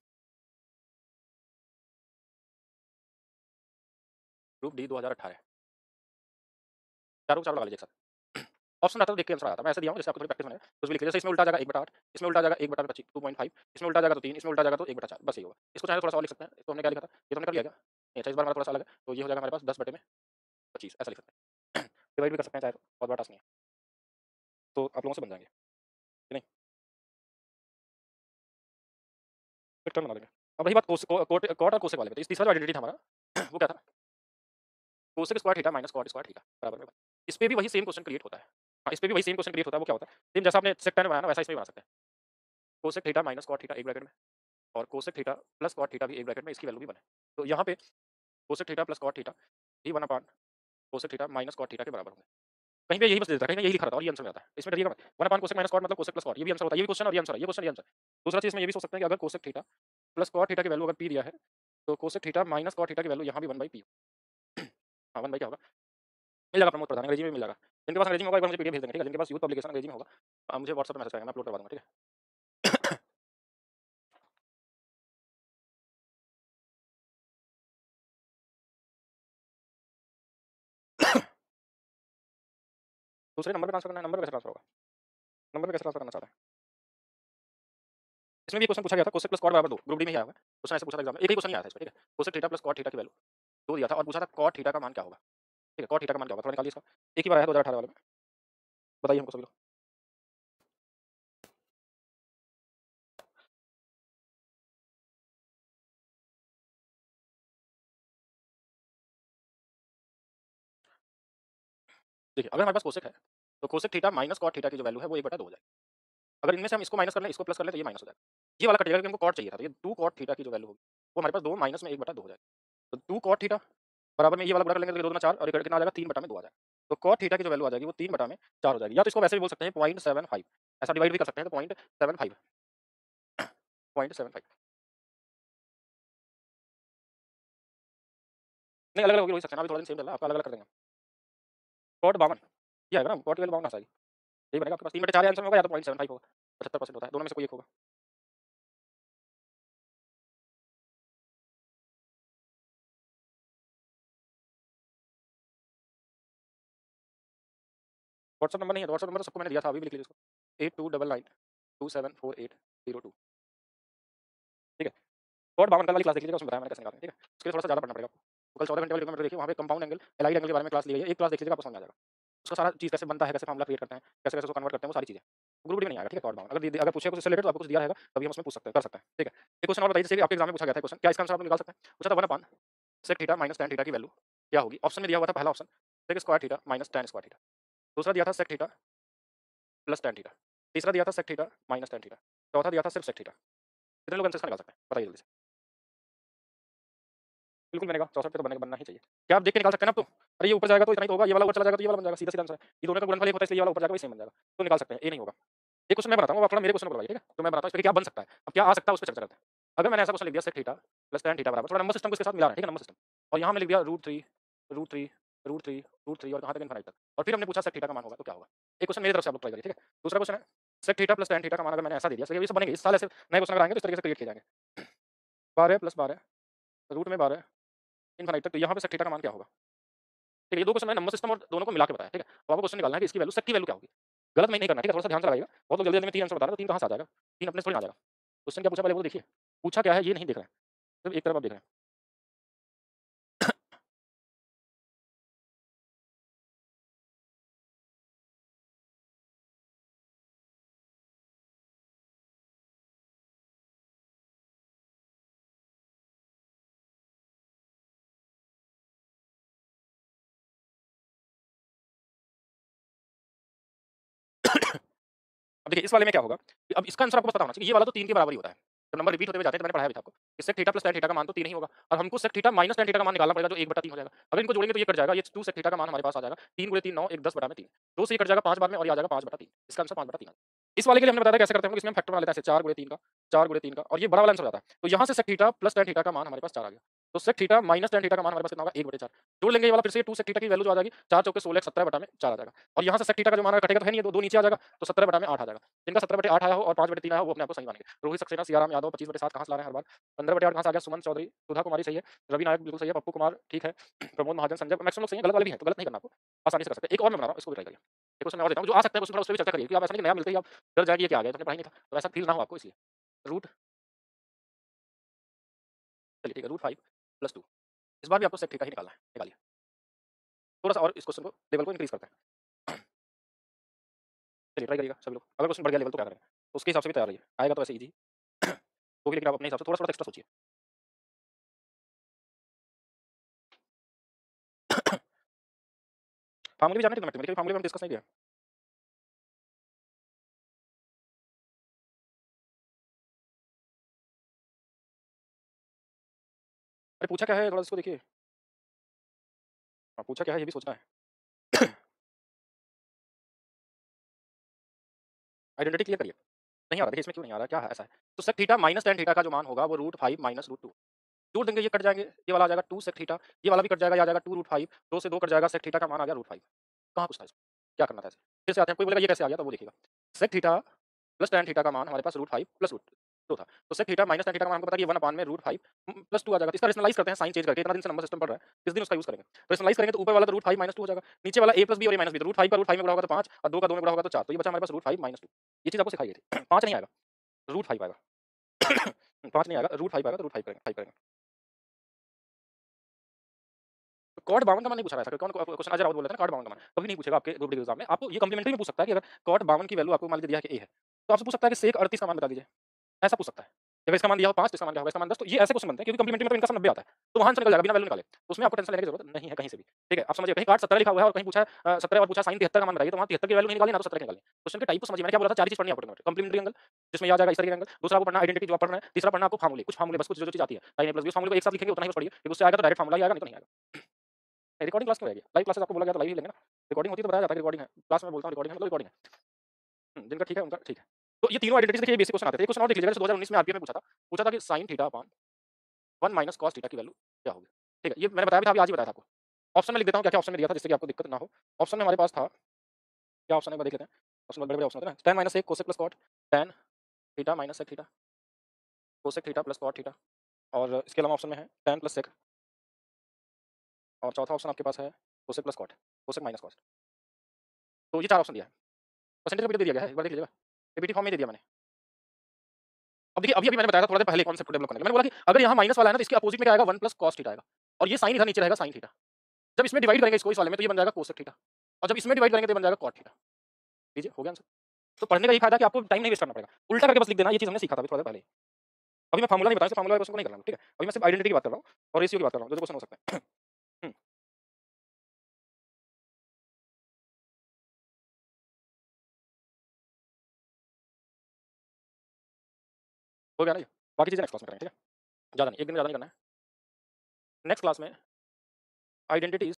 ग्रुप डी 2018 चारों के चारों लगा लीजिए एक साथ। ऑप्शन आता तो देख के आंसर आता, मैं ऐसे दिया हूँ जैसे आपको थोड़ी प्रैक्टिस होने कुछ भी लिखिए, जैसे इसमें उल्टा आ जाएगा 1/8, इसमें उल्टा आ जाएगा 1/25 2.5, इसमें उल्टा आ जाएगा तो 3, इसमें उल्टा आ जाएगा तो 1/4 बस यही होगा। इसको चाहे तो थोड़ा सा और लिख सकते हैं, तो हमने क्या लिखा था, ये तो हमने कर लिया क्या? नहीं, अच्छा इस बार हमारा थोड़ा सा अलग है, तो ये हो जाएगा हमारे पास 10/25 ऐसा लिख सकते हैं। डिवाइड भी कर सकते हैं चाहे तो, बहुत बड़ा टास्क नहीं है। तो आप लोगों से बन जाएंगे कि नहीं? फिर टर्म बना देंगे। अब रही बात कॉट और कोसेक वाले पे, तो तीसरा जो आइडेंटिटी था हमारा वो क्या था? Cosec square theta minus cot square theta बराबर में। इस पे भी वही सेम क्वेश्चन क्रिएट होता है। हाँ, इस पे भी वही सेम क्वेश्चन क्रिएट होता है, वो क्या होता है? सेम जैसा आपने सेक tan में बनाया ना वैसा इसमें भी बना सकते हैं। Cosec theta minus cot theta एक ब्रैकेट में और cosec theta plus cot theta भी एक ब्रैकेट में, इसकी वैल्यू भी बने। तो यहाँ पे cosec theta plus cot theta ही 1/, cosec theta minus cot theta के बराबर होंगे। कहीं पे यही बस दे देता है, कहीं पे यही लिखा रहता है और ये आंसर में आता है। इसमें डरिएगा मत। 1/, कोसेक माइनस कॉट मतलब कोसेक प्लस कॉट, ये भी आंसर होता है, ये भी क्वेश्चन और ये आंसर है, ये क्वेश्चन ये आंसर। दूसरा चीज़ इसमें ये भी सोच सकते हैं कि अगर cosec theta plus cot theta की वैल्यू अगर p दिया है, तो cosec theta minus cot theta की वैल्यू यहाँ भी 1/p हाँ, 1 क्या होगा? मिल जाएगा प्रमोद प्रधान, अंग्रेजी में मिल जाएगा। जिनके पास अंग्रेजी में होगा एक बार मुझे पीडीएफ भेज देंगे, ठीक है? जिनके पास यूथ पब्लिकेशन अंग्रेजी में होगा मुझे व्हाट्सएप पे मैसेज करेंगे, मैं अपलोड करवा दूँगा, ठीक है? दूसरे नंबर पे ट्रांसफर करना है, नंबर पे कैसे ट्रांसफर होगा? नंबर पे कैसे ट्रांसफर करना चाहते हैं? इसमें भी क्वेश्चन पूछा गया था कोसेक प्लस कॉट बराबर 2 ग्रुप डी में ही आया हुआ है। क्वेश्चन ऐसे पूछा था एग्जाम में, एक ही क्वेश्चन नहीं आया था इसमें, ठीक है? Cosec theta plus cot theta की वैल्यू 2 दिया था और पूछा था कॉट थीटा का मान क्या होगा? ठीक है? कॉट थीटा का मान क्या होगा? थोड़ा निकालिए इसका। एक ही बार आया है 2018 वाले में, बताइए हमको सभी लोग। देखिए, अगर हमारे पास कोसेक है, तो cosec theta minus cot theta की जो वैल्यू है वो 1/2 हो जाएगी। अगर इनमें से हम इसको माइनस कर लें, इसको प्लस कर लें तो ये माइनस हो जाएगा। ये वाला कट जाएगा क्योंकि हमको कॉट चाहिए था, तो ये 2 कॉट थीटा की जो वैल्यू होगी, वो हमारे पास 2 माइनस में 1/2 हो जाएगा। तो 2 कॉट थीटा बराबर में ये वाला गुणा कर लेंगे तो 2 दूना 4 और ये कितना आ जाएगा 3/2 आ जाएगा। तो कॉट थीटा की जो वैल्यू आ जाएगी वो 3/4 हो जाएगी। या तो इसको वैसे भी बोल सकते हैं 0.75 ऐसा डिवाइड भी कर सकते हैं तो 0.75 0.75 नहीं अलग-अलग होगी हो ही सकते हैं, अभी थोड़ा दिन सेम चल रहा है, आपका अलग-अलग कर देंगे। कॉट 52 ये आएगा ना कॉट की वैल्यू 52 आ जाएगी। यही बनेगा आपके पास 3/4 आंसर में होगा या तो 0.75 होगा। 75% होता है, दोनों में से कोई एक होगा। व्हाट्सएप नंबर नहीं है, तो व्हाट्सएप नंबर तो सबको मैंने दिया था, अभी भी लिख लीजिए इसको 8299274802 ठीक है? कॉट 52 कल वाली क्लास देख लीजिएगा, उसमें बताया मैंने कैसे निकालना है, ठीक है? उसके लिए थोड़ा सा ज़्यादा पढ़ना पड़ेगा आपको। तो कल 14 घंटे वाली ट्रिग्नोमेट्री देखिए, वहाँ पे कंपाउंड एंगल, एलाइड एंगल के बारे में क्लास ली गई है, एक क्लास देख लीजिएगा आपको समझ में आ जाएगा। उसका सारा चीज़ कैसे बनता है, कैसे फार्मूला क्रिएट करते हैं, कैसे-कैसे उसको कन्वर्ट करते हैं, वो सारी चीज़ें। ग्रुप डी में नहीं आएगा, ठीक है? कॉट 52 अगर पूछे कुछ इससे रिलेटेड तो आपको कुछ दिया रहेगा, तभी हम उसमें पूछ सकते हैं, कर सकते हैं, ठीक है? एक क्वेश्चन और बताइए जैसे कि आपके एग्जाम में पूछा गया था क्वेश्चन, क्या इसका आंसर आप लोग निकाल सकते हैं? पूछा था 1/, sec theta minus tan theta की वैल्यू क्या होगी? ऑप्शन में दिया हुआ था पहला option sec square theta minus tan square theta, दूसरा दिया था sec theta plus tan theta, तीसरा दिया था sec theta minus tan theta, चौथा दिया था सिर्फ सेक थीटा। कितने लोग आंसर इसका निकाल सकते हैं? बताइए जल्दी से। बिल्कुल बनेगा, 64 पे तो बनना ही चाहिए। क्या आप देख के निकाल सकते हैं ना अब तो? अरे ये ऊपर जाएगा तो इतना ही तो होगा, ये वाला ऊपर चला जाएगा तो ये वाला बन जाएगा, सीधा-सीधा आंसर है। ये दोनों का गुणनफल एक होता है इसलिए ये वाला ऊपर जाएगा, वही सेम बन जाएगा। तो निकाल सकते हैं, ये नहीं होगा। एक क्वेश्चन मैं बनाता हूँ, आप थोड़ा मेरे क्वेश्चन को करवाइए, ठीक है? तो मैं बताता हूँ इस पे क्या बन सकता है। अब क्या आ सकता है उस पे चर्चा करते हैं। अगर मैंने ऐसा क्वेश्चन लिख दिया sec theta plus tan theta बराबर थोड़ा नंबर सिस्टम को इसके साथ मिला रहा है, ठीक है? नंबर सिस्टम और यहाँ मैं लिख दिया √3 √3 √3 √3 और कहाँ तक इनफाइनाइट तक और फिर हमने पूछा सेक थीटा का मान होगा तो क्या होगा? एक क्वेश्चन मेरी तरफ से आप लोग ट्राई करिए, ठीक है? दूसरा क्वेश्चन है sec theta plus tan theta का मान अगर मैंने ऐसा दे दिया, ये सब बनेंगे इस साल ऐसे नए क्वेश्चन अगर आएंगे तो इस तरीके से क्रिएट किए जाएंगे। 12 + 12 रूट में 12 इनफाइनाइट तक, तो यहाँ पे सेक थीटा का मान क्या होगा? ठीक है, ये 2 क्वेश्चन मैंने नंबर सिस्टम और दोनों को मिला के बताया, ठीक है? अब आपको क्वेश्चन निकालना है कि इसकी वैल्यू सेक की वैल्यू क्या होगी? गलत नहीं करना, ठीक है? थोड़ा-सा ध्यान से लगाइएगा। बहुत लोग जल्दी-जल्दी में 3 आंसर बता रहे हैं, तो 3 कहाँ से आ जाएगा? 3 अपने से थोड़ी ना आ जाएगा। क्वेश्चन क्या पूछा पहले वो देखिए। पूछा क्या है ये नहीं देख रहे हैं, सिर्फ एक तरफ आप देख रहे हैं। देखिए इस वाले में क्या होगा कि अब इसका आंसर आपको पता होना चाहिए, ये वाला तो 3 के बराबर ही होता है। जब नंबर रिपीट होते हुए जाते हैं तो मैंने पढ़ाया भी था आपको कि sec theta plus tan theta का मान तो 3 ही होगा और हमको sec theta minus tan theta का मान निकालना पड़ेगा जो 1/3 हो जाएगा। अगर इनको जोड़ेंगे तो ये कट जाएगा, ये 2 sec थीटा का मान हमारे पास आ जाएगा 3 गुणे 3 9 1 10 बटा में 3। 2 से ये कट जाएगा 5 बार में और ये आ जाएगा 5/3। इसका आंसर 5/3 आ जाएगा। इस वाले के लिए हमने बताया था कैसे करते हैं हम लोग, इसमें हम फैक्टर बना लेते हैं ऐसे 4 गुणे 3 का 4 गुणे 3 का और ये बड़ा वाला आंसर हो जाता है। तो यहाँ से sec theta plus tan theta का मान हमारे पास 4 आ गया। तो sec theta minus tan theta का मान हमारे पास कितना होगा 1/4। जोड़ लेंगे ये वाला फिर से 2 sec थीटा की वैल्यू जो आ जाएगी 4 चौके 16 17 बटा में 4 आ जाएगा और यहाँ से sec थीटा का जो मान कटेगा तो है नहीं, 2 नीचे आ जाएगा तो 17 बटा में 8 आ जाएगा। जिनका 17/8 आया हो और 5/3 आया हो वो अपने आप को सही मानेंगे। रोहित सक्सेना, सियाराम यादव 25/7 कहाँ से ला रहे हैं हर बार। 15/8 कहाँ से आ गया, सुमन चौधरी, सुधा कुमारी सही है, रवि नायक बिल्कुल सही है, पप्पू कुमार ठीक है, प्रमोद महाजन, संजय मैक्सिमम लोग सही है, गलत वाले भी हैं तो गलत नहीं करना आपको, आसानी से कर सकते हैं। एक और मैं बना रहा हूँ, इसको भी ट्राई करिए। एक क्वेश्चन मैं और देता हूँ जो आ सकता है उसमें उस पे भी चर्चा करिए कि आप ऐसा नहीं कि नया मिलते ही आप डर जाएंगे ये क्या आ गया, तो हमने पढ़ाई नहीं था तो ऐसा फील ना हो आपको, इसलिए रूट, चलिए ठीक है, रूट 5 प्लस 2। इस बार भी आपको सेक थीटा ही निकालना है, निकालिए। थोड़ा सा और इस क्वेश्चन को लेवल को इंक्रीज करते हैं। चलिए ट्राई करिएगा सभी लोग, अगर क्वेश्चन बढ़ गया लेवल तो क्या करेंगे, तो उसके हिसाब से भी तैयार रहिए, आएगा तो ऐसे इजी तो भी, लेकिन आप अपने हिसाब से थोड़ा थोड़ा एक्स्ट्रा सोचिए। फार्मूले भी जानने थे मैथमेटिक्स, फार्मूले में हम डिस्कस नहीं किया। अरे पूछा क्या है थोड़ा इसको देखिए, हाँ पूछा क्या है ये भी सोचना है। आइडेंटिटी क्लियर करिए। नहीं आ रहा, देखिए इसमें क्यों नहीं आ रहा, क्या है ऐसा है। तो sec theta minus tan theta का जो मान होगा वो रूट 5 माइनस रूट 2। जोड़ देंगे ये कट जाएंगे, ये वाला आ जाएगा 2 सेक थीटा, ये वाला भी कट जाएगा, ये आ जाएगा 2 रूट 5, 2 से 2 कट जाएगा, सेक थीटा का मान आ गया रूट 5। कहाँ पूछता है इसमें, क्या करना था इसे, फिर से आते हैं, कोई बोलेगा ये कैसे आ गया तो वो देखिएगा। Sec theta plus tan theta का मान हमारे पास रूट 5 प्लस रूट 2 था, तो sec theta minus tan theta का मान हमको पता है कि 1 अपान में रूट 5 प्लस 2 आ जाएगा। तो इसका रेशनलाइज करते हैं साइन चेंज करके, इतना दिन से नंबर सिस्टम पढ़ रहा है, किस दिन उसका यूज करेंगे। तो रेशनलाइज करेंगे तो ऊपर वाला तो रूट 5 माइनस 2 हो जाएगा, नीचे वाला a प्लस b और a माइनस b, तो रूट 5 का रूट 5 में गुणा होगा तो 5 और 2 का 2 में गुणा होगा तो 4, तो ये बचा हमारे पास रूट 5 माइनस 2। ये चीज आपको सिखाई गई थी। 5 नहीं आएगा, रूट 5 आएगा। 5 नहीं आएगा, रूट 5 आएगा, तो रूट 5 करेंगे, 5 करेंगे। कॉट 52 का मान नहीं पूछा था, कौन क्वेश्चन अजय राउत बोल रहे थे ना, कॉट 52 का मान कभी नहीं पूछेगा आपके ग्रुप डिग्री एग्जाम में। आपको ये कॉम्प्लीमेंट्री में पूछ सकता है कि अगर कॉट 52 की वैल्यू आपको मान लीजिए दिया है कि a है, तो आपसे पूछ सकता है कि सेक 38 का मान बता दीजिए, ऐसा पूछ सकता है। अगर इसका मान दिया हो 5 तो इसका मान क्या होगा, इसका मान 10, तो ये ऐसे क्वेश्चन बनते हैं क्योंकि कॉम्प्लीमेंट्री में तो इनका सब 90 आता है, तो वहां से निकल जाएगा बिना वैल्यू निकाले, तो उसमें आपको टेंशन लेने की जरूरत नहीं है कहीं से भी। ठीक है, आप समझिए, कहीं काट 17 लिखा हुआ है और कहीं पूछा है 17 और पूछा साइन 73 का मान बताइए, तो वहां 73 की वैल्यू नहीं निकाली ना तो 17 की निकाली। क्वेश्चन के टाइप को समझिए, मैंने क्या बोला था, 4 चीज पढ़नी है आपको, कॉम्प्लीमेंट्री एंगल जिसमें याद जाएगा इस तरह के एंगल, दूसरा आपको पढ़ना आइडेंटिटी जो आप पढ़ रहे हैं, तीसरा पढ़ना आपको फार्मूले, कुछ फार्मूले बस, कुछ जो चीज आती है साइन a प्लस b, फार्मूले को एक साथ लिखेंगे उतना ही बस पढ़िए, क्योंकि उससे आएगा तो डायरेक्ट फार्मूला ही आएगा, नहीं तो नहीं आएगा। रिकॉर्डिंग क्लास क्यों रहेगी, लाइव क्लासेस आपको बोला गया तो लाइव ही लेंगे ना, रिकॉर्डिंग होती है तो बताया जाता है रिकॉर्डिंग है, क्लास में बोलता हूँ रिकॉर्डिंग है मतलब रिकॉर्डिंग है। जिनका ठीक है उनका ठीक है। तो ये तीनों आइडेंटिटीज देखिए, बेसिक क्वेश्चन आते थे। एक क्वेश्चन और देख लीजिएगा, जैसे 2019 में आरपीएफ में पूछा था कि sin theta upon 1 minus cos theta की वैल्यू क्या होगी। ठीक है, ये मैंने बताया भी था, अभी आज ही बताया था आपको। ऑप्शन में लिख देता हूँ क्या-क्या ऑप्शन में दिया था जिससे कि आपको दिक्कत ना हो। ऑप्शन में हमारे पास था, क्या ऑप्शन है एक बार देख लेते हैं। ऑप्शन में बड़े-बड़े ऑप्शन होते हैं ना, tan minus 1 cosec plus cot, tan theta minus sec theta, cosec theta plus cot theta, और इसके अलावा ऑप्शन में है tan प्लस सेक, और चौथा ऑप्शन आपके पास है cosec plus cot, cosec minus cos. तो ये 4 ऑप्शन दिया है। परसेंटेज में दे दिया गया है, एक बार देख लीजिएगा। पीपीटी फॉर्म में दे दिया मैंने। अब देखिए अभी-अभी मैंने बताया था थोड़ा देर पहले कॉन्सेप्ट को डेवलप करने के लिए। मैंने बोला कि अगर यहाँ माइनस वाला है ना तो इसके अपोजिट में क्या आएगा, 1 प्लस cos थीटा आएगा और ये साइन इधर नीचे रहेगा sin थीटा। जब इसमें डिवाइड करेंगे इसको इस वाले में तो ये बन जाएगा कोसेक थीटा, और जब इसमें डिवाइड करेंगे तो ये बन जाएगा cot थीटा। लीजिए हो गया आंसर। तो पढ़ने का ये फायदा है कि आपको टाइम नहीं वेस्ट करना पड़ेगा, उल्टा करके बस लिख देना, ये चीज़ हमने सीखा था अभी थोड़ा देर पहले ही। अभी मैं फार्मूला नहीं बताऊँ, फार्मूला वाले क्वेश्चन को नहीं करना है, ठीक है? अभी मैं सिर्फ आइडेंटिटी की बात कर रहा हूँ और रेशियो की बात कर रहा हूँ, जो क्वेश्चन हो सकता है। हुँ, हो गया ना ये? बाकी चीज़ें नेक्स्ट क्लास में करेंगे, ठीक है? ज़्यादा नहीं, एक दिन में ज़्यादा नहीं करना है। नेक्स्ट क्लास में आइडेंटिटीज़